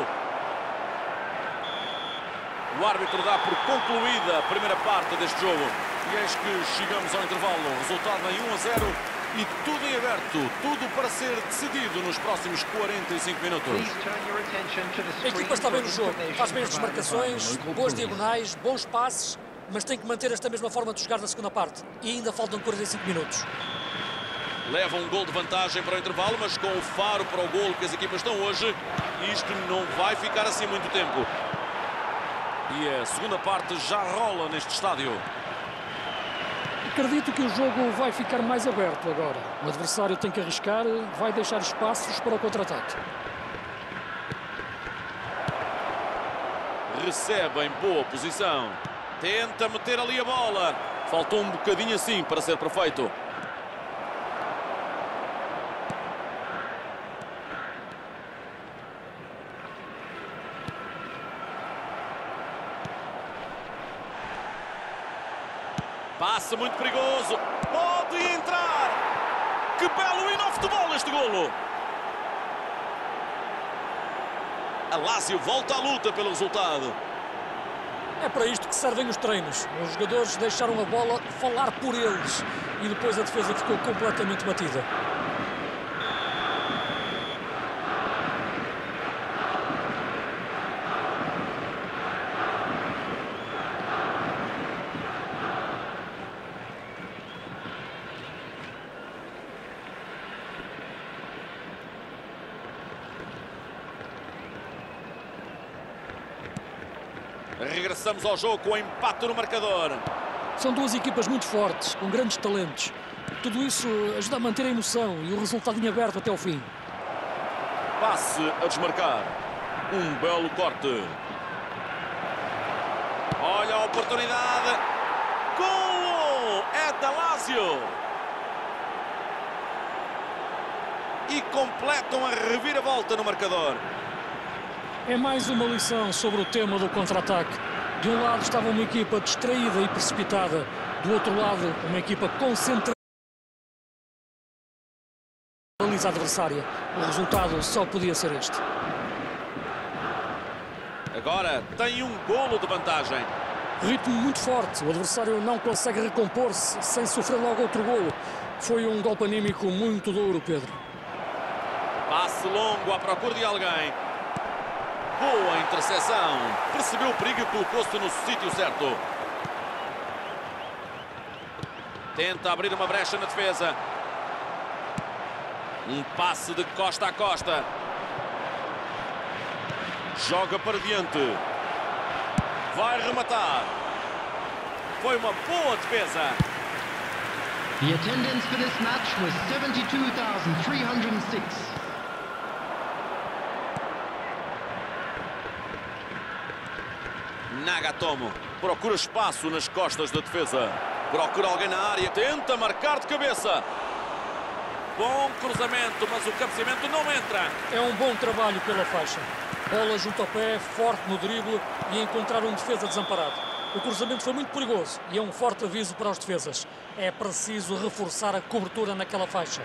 O árbitro dá por concluída a primeira parte deste jogo. E eis que chegamos ao intervalo. Resultado em um a zero e tudo em aberto. Tudo para ser decidido nos próximos quarenta e cinco minutos. A equipa está bem no jogo. Faz bem as desmarcações, boas diagonais, bons passes, mas tem que manter esta mesma forma de jogar na segunda parte. E ainda faltam quarenta e cinco minutos. Leva um gol de vantagem para o intervalo, mas com o faro para o golo que as equipas estão hoje, isto não vai ficar assim muito tempo. E a segunda parte já rola neste estádio. Acredito que o jogo vai ficar mais aberto agora. O adversário tem que arriscar, vai deixar espaços para o contra-ataque. Recebe em boa posição. Tenta meter ali a bola. Faltou um bocadinho assim para ser perfeito. Passe muito perigoso. Pode entrar. Que belo hino ao futebol este golo. A Lazio volta à luta pelo resultado. É para isto que servem os treinos. Os jogadores deixaram a bola falar por eles. E depois a defesa ficou completamente batida. Regressamos ao jogo com o empate no marcador. São duas equipas muito fortes, com grandes talentos. Tudo isso ajuda a manter a emoção e o resultado em aberto até ao fim. Passe a desmarcar. Um belo corte. Olha a oportunidade. Golo! É da Lazio. E completam a reviravolta no marcador. É mais uma lição sobre o tema do contra-ataque. De um lado estava uma equipa distraída e precipitada. Do outro lado, uma equipa concentrada na baliza adversária. O resultado só podia ser este. Agora tem um golo de vantagem. Ritmo muito forte. O adversário não consegue recompor-se sem sofrer logo outro golo. Foi um golpe anímico muito duro, Pedro. Passe longo à procura de alguém. Boa interseção. Percebeu o perigo e colocou-se no sítio certo. Tenta abrir uma brecha na defesa. Um passe de costa a costa. Joga para diante. Vai rematar. Foi uma boa defesa. The attendance for this match was seventy-two thousand three hundred six. Nagatomo procura espaço nas costas da defesa. Procura alguém na área. Tenta marcar de cabeça. Bom cruzamento, mas o cabeceamento não entra. É um bom trabalho pela faixa. Bola junto ao pé, forte no drible e encontrar um defesa desamparado. O cruzamento foi muito perigoso e é um forte aviso para os defesas. É preciso reforçar a cobertura naquela faixa.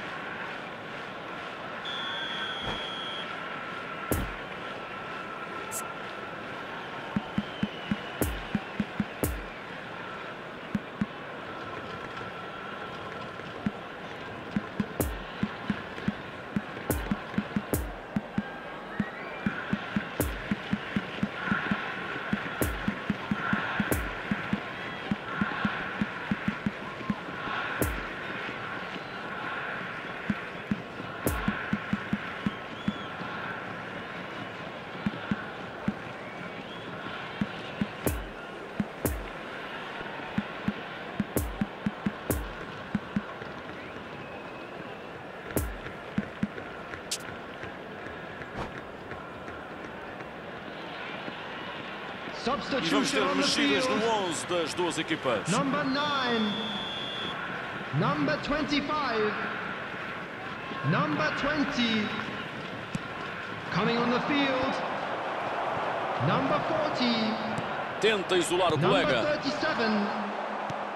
E vamos ter Substitution on the mexidas field. no onze das duas equipas. Number nine. Number twenty-five. Number twenty. Coming on the field. Number forty. Tenta isolar o Number colega. thirty-seven.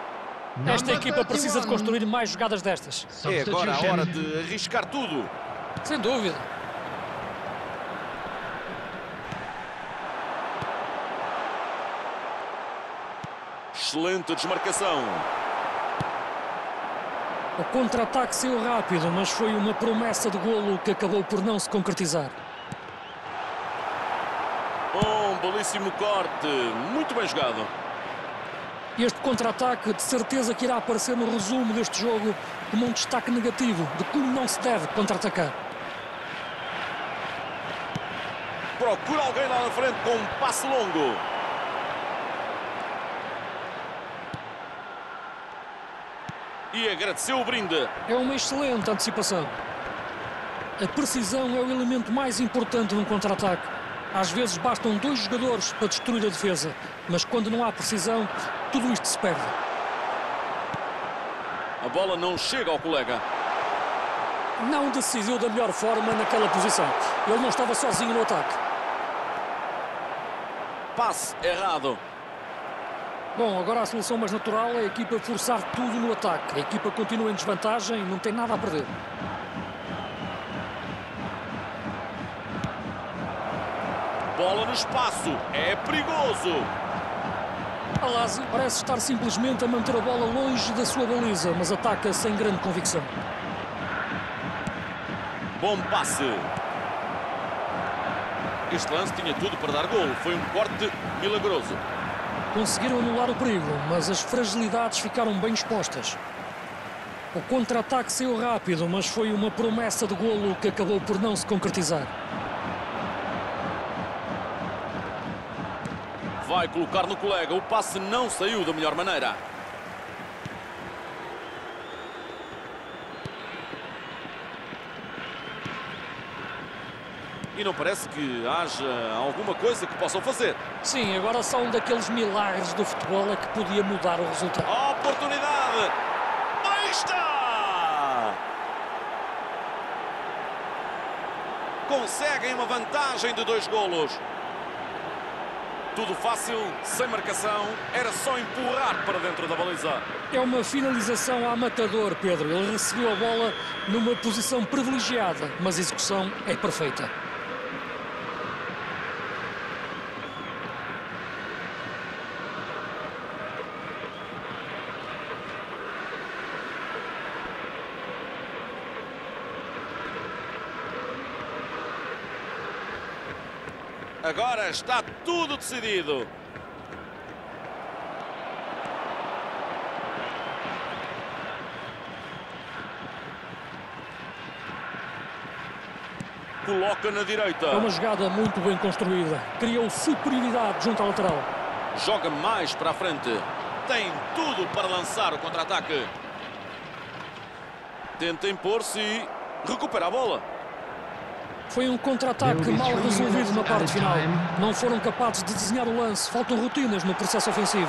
Esta Number equipa precisa de thirty-one. construir mais jogadas destas. É agora a hora Substitution. de arriscar tudo. Sem dúvida. Excelente desmarcação. O contra-ataque saiu rápido, mas foi uma promessa de golo que acabou por não se concretizar. Um belíssimo corte. Muito bem jogado. Este contra-ataque de certeza que irá aparecer no resumo deste jogo como um destaque negativo de como não se deve contra-atacar. Procura alguém lá na frente com um passe longo. E agradeceu o brinde. É uma excelente antecipação. A precisão é o elemento mais importante num contra-ataque. Às vezes bastam dois jogadores para destruir a defesa, mas quando não há precisão, tudo isto se perde. A bola não chega ao colega. Não decidiu da melhor forma naquela posição. Ele não estava sozinho no ataque. Passe errado. Bom, agora a solução mais natural é a equipa forçar tudo no ataque. A equipa continua em desvantagem e não tem nada a perder. Bola no espaço. É perigoso. A Lazio parece estar simplesmente a manter a bola longe da sua baliza, mas ataca sem grande convicção. Bom passe. Este lance tinha tudo para dar golo. Foi um corte milagroso. Conseguiram anular o perigo, mas as fragilidades ficaram bem expostas. O contra-ataque saiu rápido, mas foi uma promessa de golo que acabou por não se concretizar. Vai colocar no colega. O passe não saiu da melhor maneira. E não parece que haja alguma coisa que possam fazer. Sim, agora só um daqueles milagres do futebol é que podia mudar o resultado. Oportunidade! Aí está! Conseguem uma vantagem de dois golos. Tudo fácil, sem marcação. Era só empurrar para dentro da baliza. É uma finalização a matador, Pedro. Ele recebeu a bola numa posição privilegiada, mas a execução é perfeita. Agora está tudo decidido. Coloca na direita. É uma jogada muito bem construída. Criou superioridade junto à lateral. Joga mais para a frente. Tem tudo para lançar o contra-ataque. Tenta impor-se e recupera a bola. Foi um contra-ataque mal resolvido na parte final. Não foram capazes de desenhar o lance. Faltam rotinas no processo ofensivo.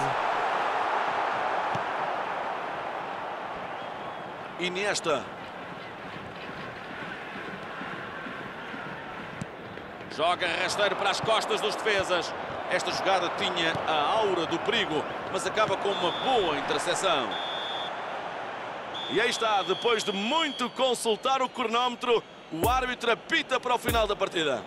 Iniesta. Joga rasteiro para as costas dos defesas. Esta jogada tinha a aura do perigo, mas acaba com uma boa interseção. E aí está, depois de muito consultar o cronómetro, o árbitro apita para o final da partida.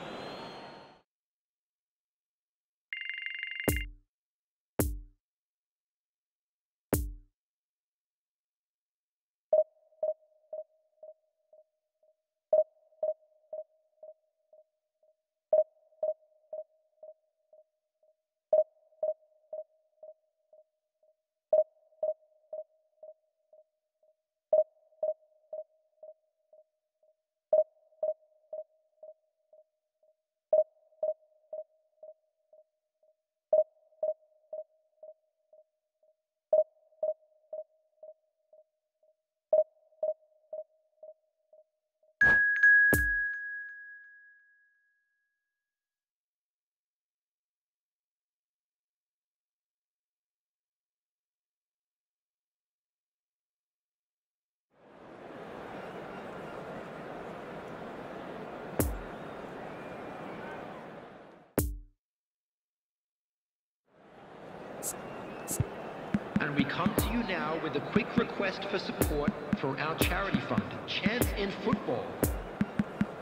And we come to you now with a quick request for support for our charity fund, Chance in Football.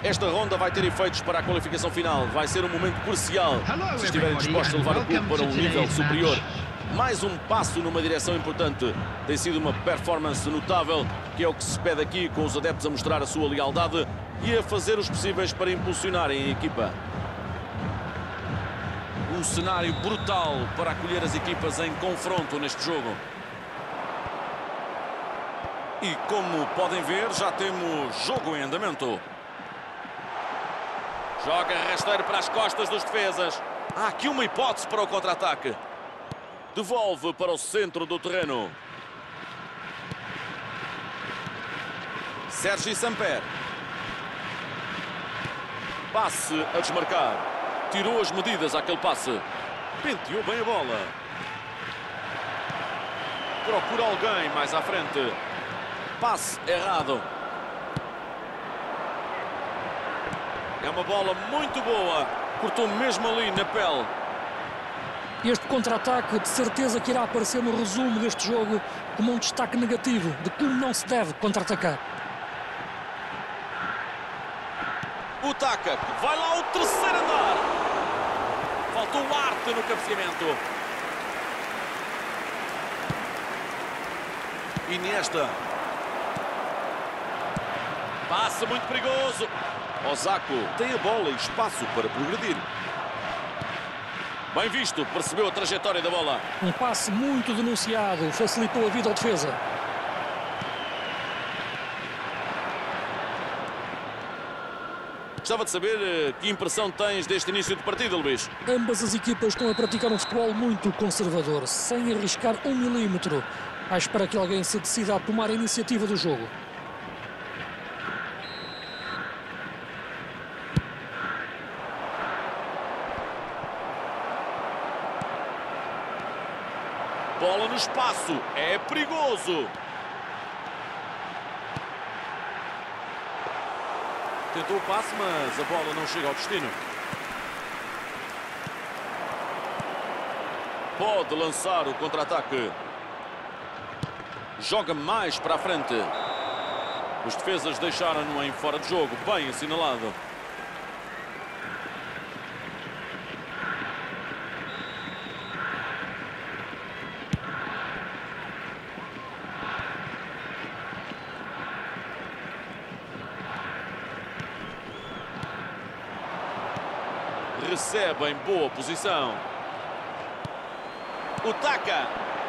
Esta ronda vai ter efeitos para a qualificação final. Vai ser um momento crucial se estiverem dispostos a levar o clube para um nível superior. Mais um passo numa direção importante. Tem sido uma performance notável, que é o que se pede aqui, com os adeptos a mostrar a sua lealdade e a fazer os possíveis para impulsionarem a equipa. Um cenário brutal para acolher as equipas em confronto neste jogo. E como podem ver, já temos jogo em andamento. Joga rasteiro para as costas dos defesas. Há aqui uma hipótese para o contra-ataque. Devolve para o centro do terreno. Sergi Samper. Passe a desmarcar. Tirou as medidas àquele passe. Penteou bem a bola. Procura alguém mais à frente. Passe errado. É uma bola muito boa. Cortou mesmo ali na pele. Este contra-ataque de certeza que irá aparecer no resumo deste jogo como um destaque negativo de como não se deve contra-atacar. O Taka, vai lá o terceiro andar. Faltou arte no cabeceamento. Iniesta. Passe muito perigoso. Osako tem a bola e espaço para progredir. Bem visto, percebeu a trajetória da bola. Um passe muito denunciado, facilitou a vida ao defesa. Gostava de saber que impressão tens deste início de partida, Luís. Ambas as equipas estão a praticar um futebol muito conservador, sem arriscar um milímetro, à espera que alguém se decida a tomar a iniciativa do jogo. Bola no espaço, é perigoso. Tentou o passe, mas a bola não chega ao destino. Pode lançar o contra-ataque. Joga mais para a frente. Os defesas deixaram-no em fora de jogo, bem assinalado. Recebe em boa posição. O Taka.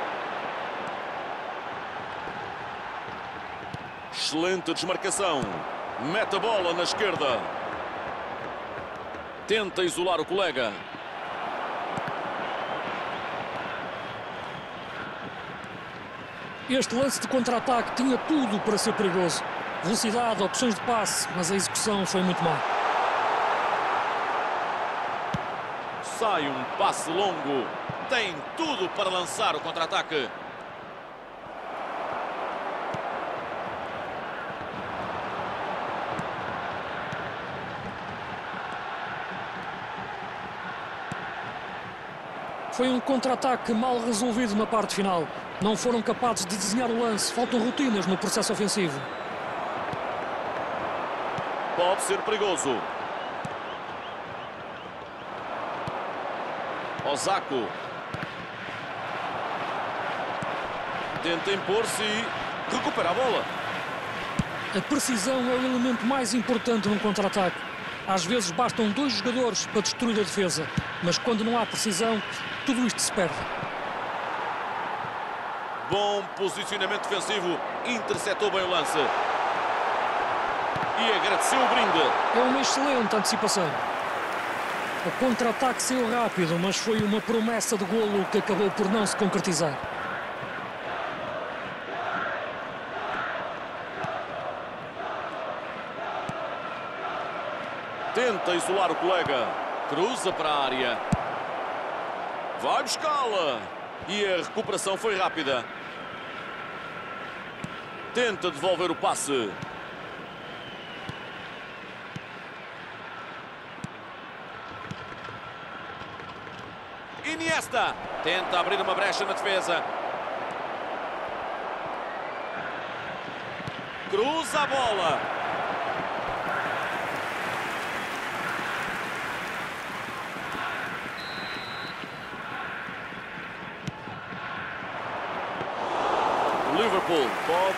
Excelente desmarcação. Mete a bola na esquerda. Tenta isolar o colega. Este lance de contra-ataque tinha tudo para ser perigoso. Velocidade, opções de passe, mas a execução foi muito má. Sai um passe longo. Tem tudo para lançar o contra-ataque. Foi um contra-ataque mal resolvido na parte final. Não foram capazes de desenhar o lance. Faltam rotinas no processo ofensivo. Pode ser perigoso. Osako. Tenta impor-se e recupera a bola. A precisão é o elemento mais importante num contra-ataque. Às vezes bastam dois jogadores para destruir a defesa, mas quando não há precisão, tudo isto se perde. Bom posicionamento defensivo, interceptou bem o lance. E agradeceu o brinde. É uma excelente antecipação. O contra-ataque saiu rápido, mas foi uma promessa de golo que acabou por não se concretizar. Tenta isolar o colega. Cruza para a área. Vai buscá-la. E a recuperação foi rápida. Tenta devolver o passe. Iniesta. Tenta abrir uma brecha na defesa. Cruza a bola.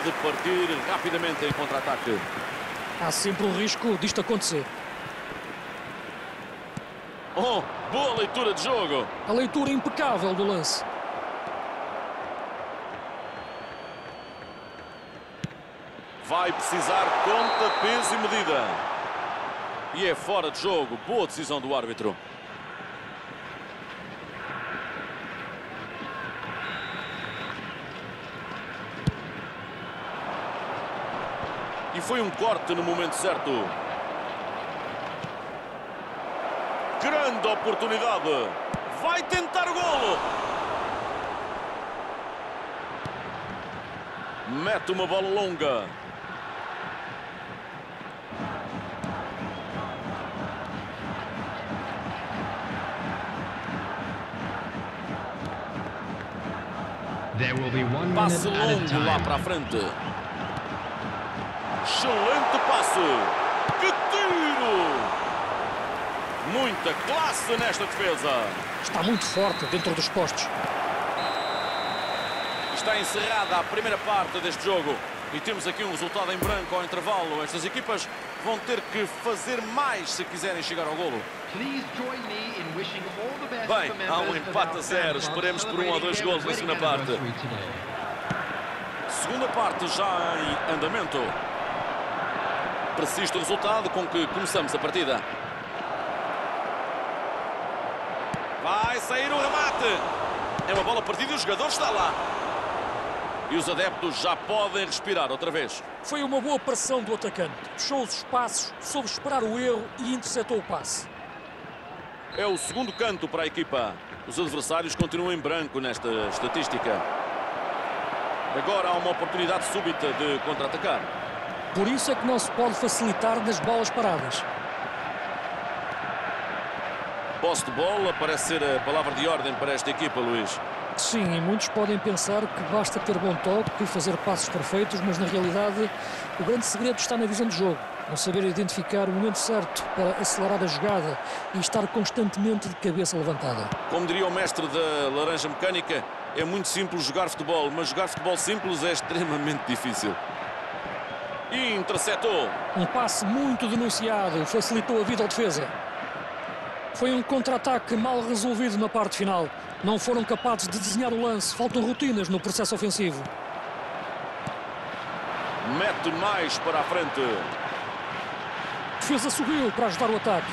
pode partir rapidamente em contra-ataque. Há sempre o risco disto acontecer. Oh, boa leitura de jogo. A leitura impecável do lance. Vai precisar conta, peso e medida. E é fora de jogo. Boa decisão do árbitro. E foi um corte no momento certo. Grande oportunidade. Vai tentar o golo. Mete uma bola longa. There will be one Passe minute at a longo time. lá para a frente. Excelente passe. Que tiro! Muita classe nesta defesa. Está muito forte dentro dos postos. Está encerrada a primeira parte deste jogo. E temos aqui um resultado em branco ao intervalo. Estas equipas vão ter que fazer mais se quiserem chegar ao golo. Bem, há um empate a zero. Esperemos por um ou dois golos na segunda parte. Segunda parte já em andamento. Persiste o resultado com que começamos a partida. Vai sair o remate. É uma bola perdida e o jogador está lá. E os adeptos já podem respirar outra vez. Foi uma boa pressão do atacante. Fechou os espaços, soube esperar o erro e interceptou o passe. É o segundo canto para a equipa. Os adversários continuam em branco nesta estatística. Agora há uma oportunidade súbita de contra-atacar. Por isso é que não se pode facilitar nas bolas paradas. Posse de bola parece ser a palavra de ordem para esta equipa, Luís. Sim, e muitos podem pensar que basta ter bom toque e fazer passos perfeitos, mas na realidade o grande segredo está na visão de jogo. Não saber identificar o momento certo para acelerar a jogada e estar constantemente de cabeça levantada. Como diria o mestre da laranja mecânica, é muito simples jogar futebol, mas jogar futebol simples é extremamente difícil. E interceptou. Um passe muito denunciado, facilitou a vida ao defesa. Foi um contra-ataque mal resolvido na parte final. Não foram capazes de desenhar o lance. Faltam rotinas no processo ofensivo. Mete mais para a frente. A defesa subiu para ajudar o ataque.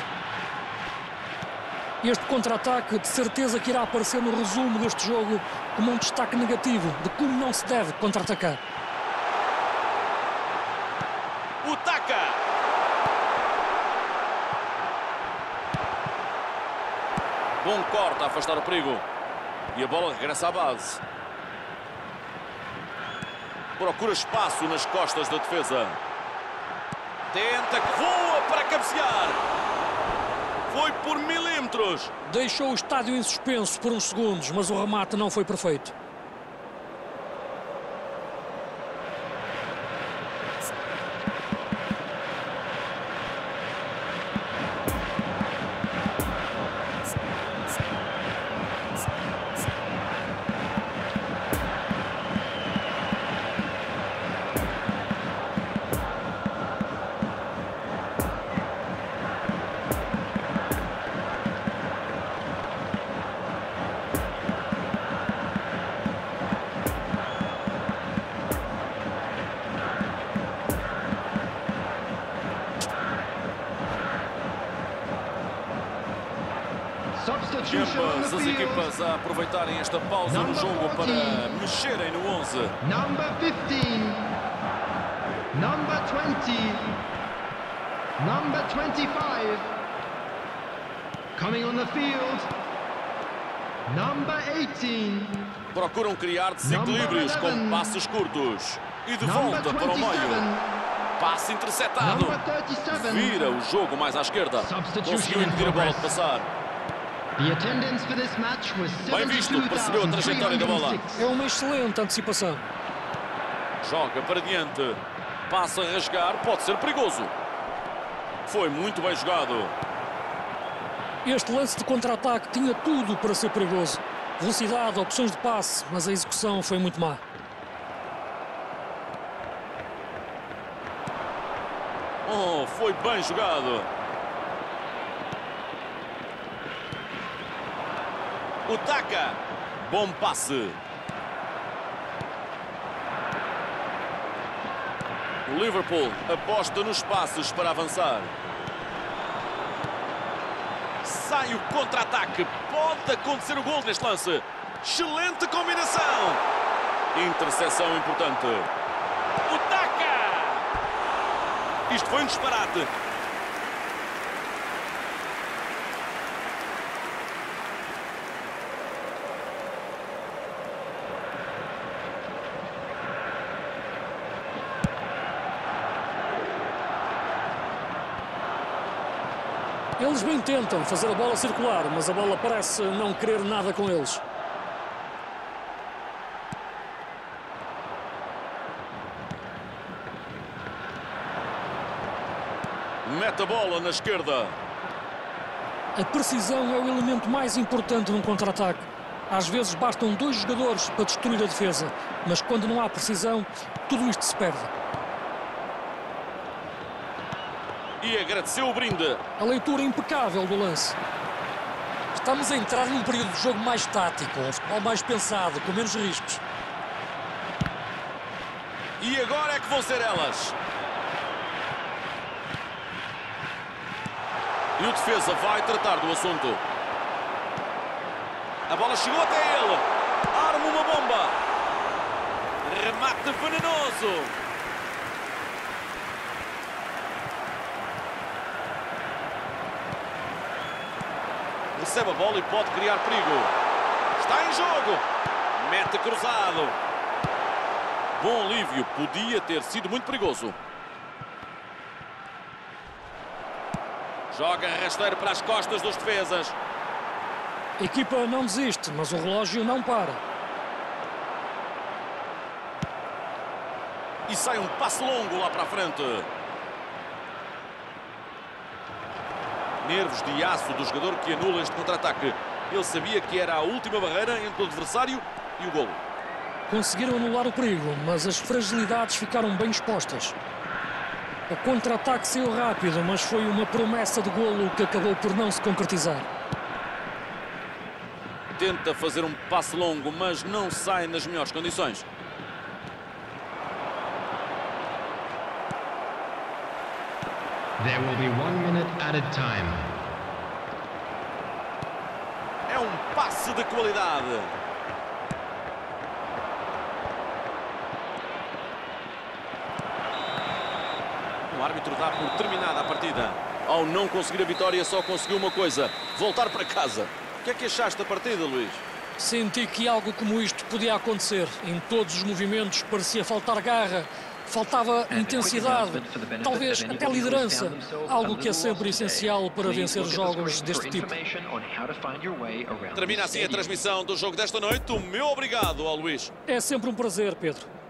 Este contra-ataque de certeza que irá aparecer no resumo deste jogo como um destaque negativo de como não se deve contra-atacar. O taca! Bom corte a afastar o perigo. E a bola regressa à base. Procura espaço nas costas da defesa. Tenta que voa para cabecear. Foi por milímetros. Deixou o estádio em suspenso por uns segundos, mas o remate não foi perfeito. Ambas as equipas a aproveitarem esta pausa no jogo para mexerem no onze. Number fifteen. Number twenty. Number twenty-five. Coming on the field. Number eighteen. Procuram criar desequilíbrios com passos curtos. E de volta para o meio. Passe interceptado. Vira o jogo mais à esquerda. Conseguiu impedir a bola de passar. Bem visto, percebeu a trajetória da bola. É uma excelente antecipação. Joga para diante. Passa a rasgar, pode ser perigoso. Foi muito bem jogado. Este lance de contra-ataque tinha tudo para ser perigoso. Velocidade, opções de passe, mas a execução foi muito má. Oh, foi bem jogado. O Taka. Bom passe. O Liverpool aposta nos passes para avançar. Sai o contra-ataque. Pode acontecer o gol neste lance. Excelente combinação. Interseção importante. O Taka. Isto foi um disparate. Eles bem tentam fazer a bola circular, mas a bola parece não querer nada com eles. Mete a bola na esquerda. A precisão é o elemento mais importante num contra-ataque. Às vezes bastam dois jogadores para destruir a defesa, mas quando não há precisão, tudo isto se perde. E agradeceu o brinde. A leitura impecável do lance. Estamos a entrar num período de jogo mais tático, um futebol mais pensado, com menos riscos. E agora é que vão ser elas. E o defesa vai tratar do assunto. A bola chegou até ele. Arma uma bomba. Remate venenoso. Recebe a bola e pode criar perigo. Está em jogo. Mete cruzado. Bom alívio. Podia ter sido muito perigoso. Joga rasteiro para as costas dos defesas. A equipa não desiste, mas o relógio não para. E sai um passe longo lá para a frente. Nervos de aço do jogador que anula este contra-ataque. Ele sabia que era a última barreira entre o adversário e o golo. Conseguiram anular o perigo, mas as fragilidades ficaram bem expostas. O contra-ataque saiu rápido, mas foi uma promessa de golo que acabou por não se concretizar. Tenta fazer um passe longo, mas não sai nas melhores condições. There will be one minute added time. É um passe de qualidade. O árbitro dá por terminada a partida. Ao não conseguir a vitória, só conseguiu uma coisa: voltar para casa. O que é que achaste da partida, Luís? Senti que algo como isto podia acontecer. Em todos os movimentos parecia faltar garra, faltava intensidade, talvez até liderança, algo que é sempre essencial para vencer jogos deste tipo. Termina assim a transmissão do jogo desta noite. O meu obrigado ao Luís. É sempre um prazer, Pedro.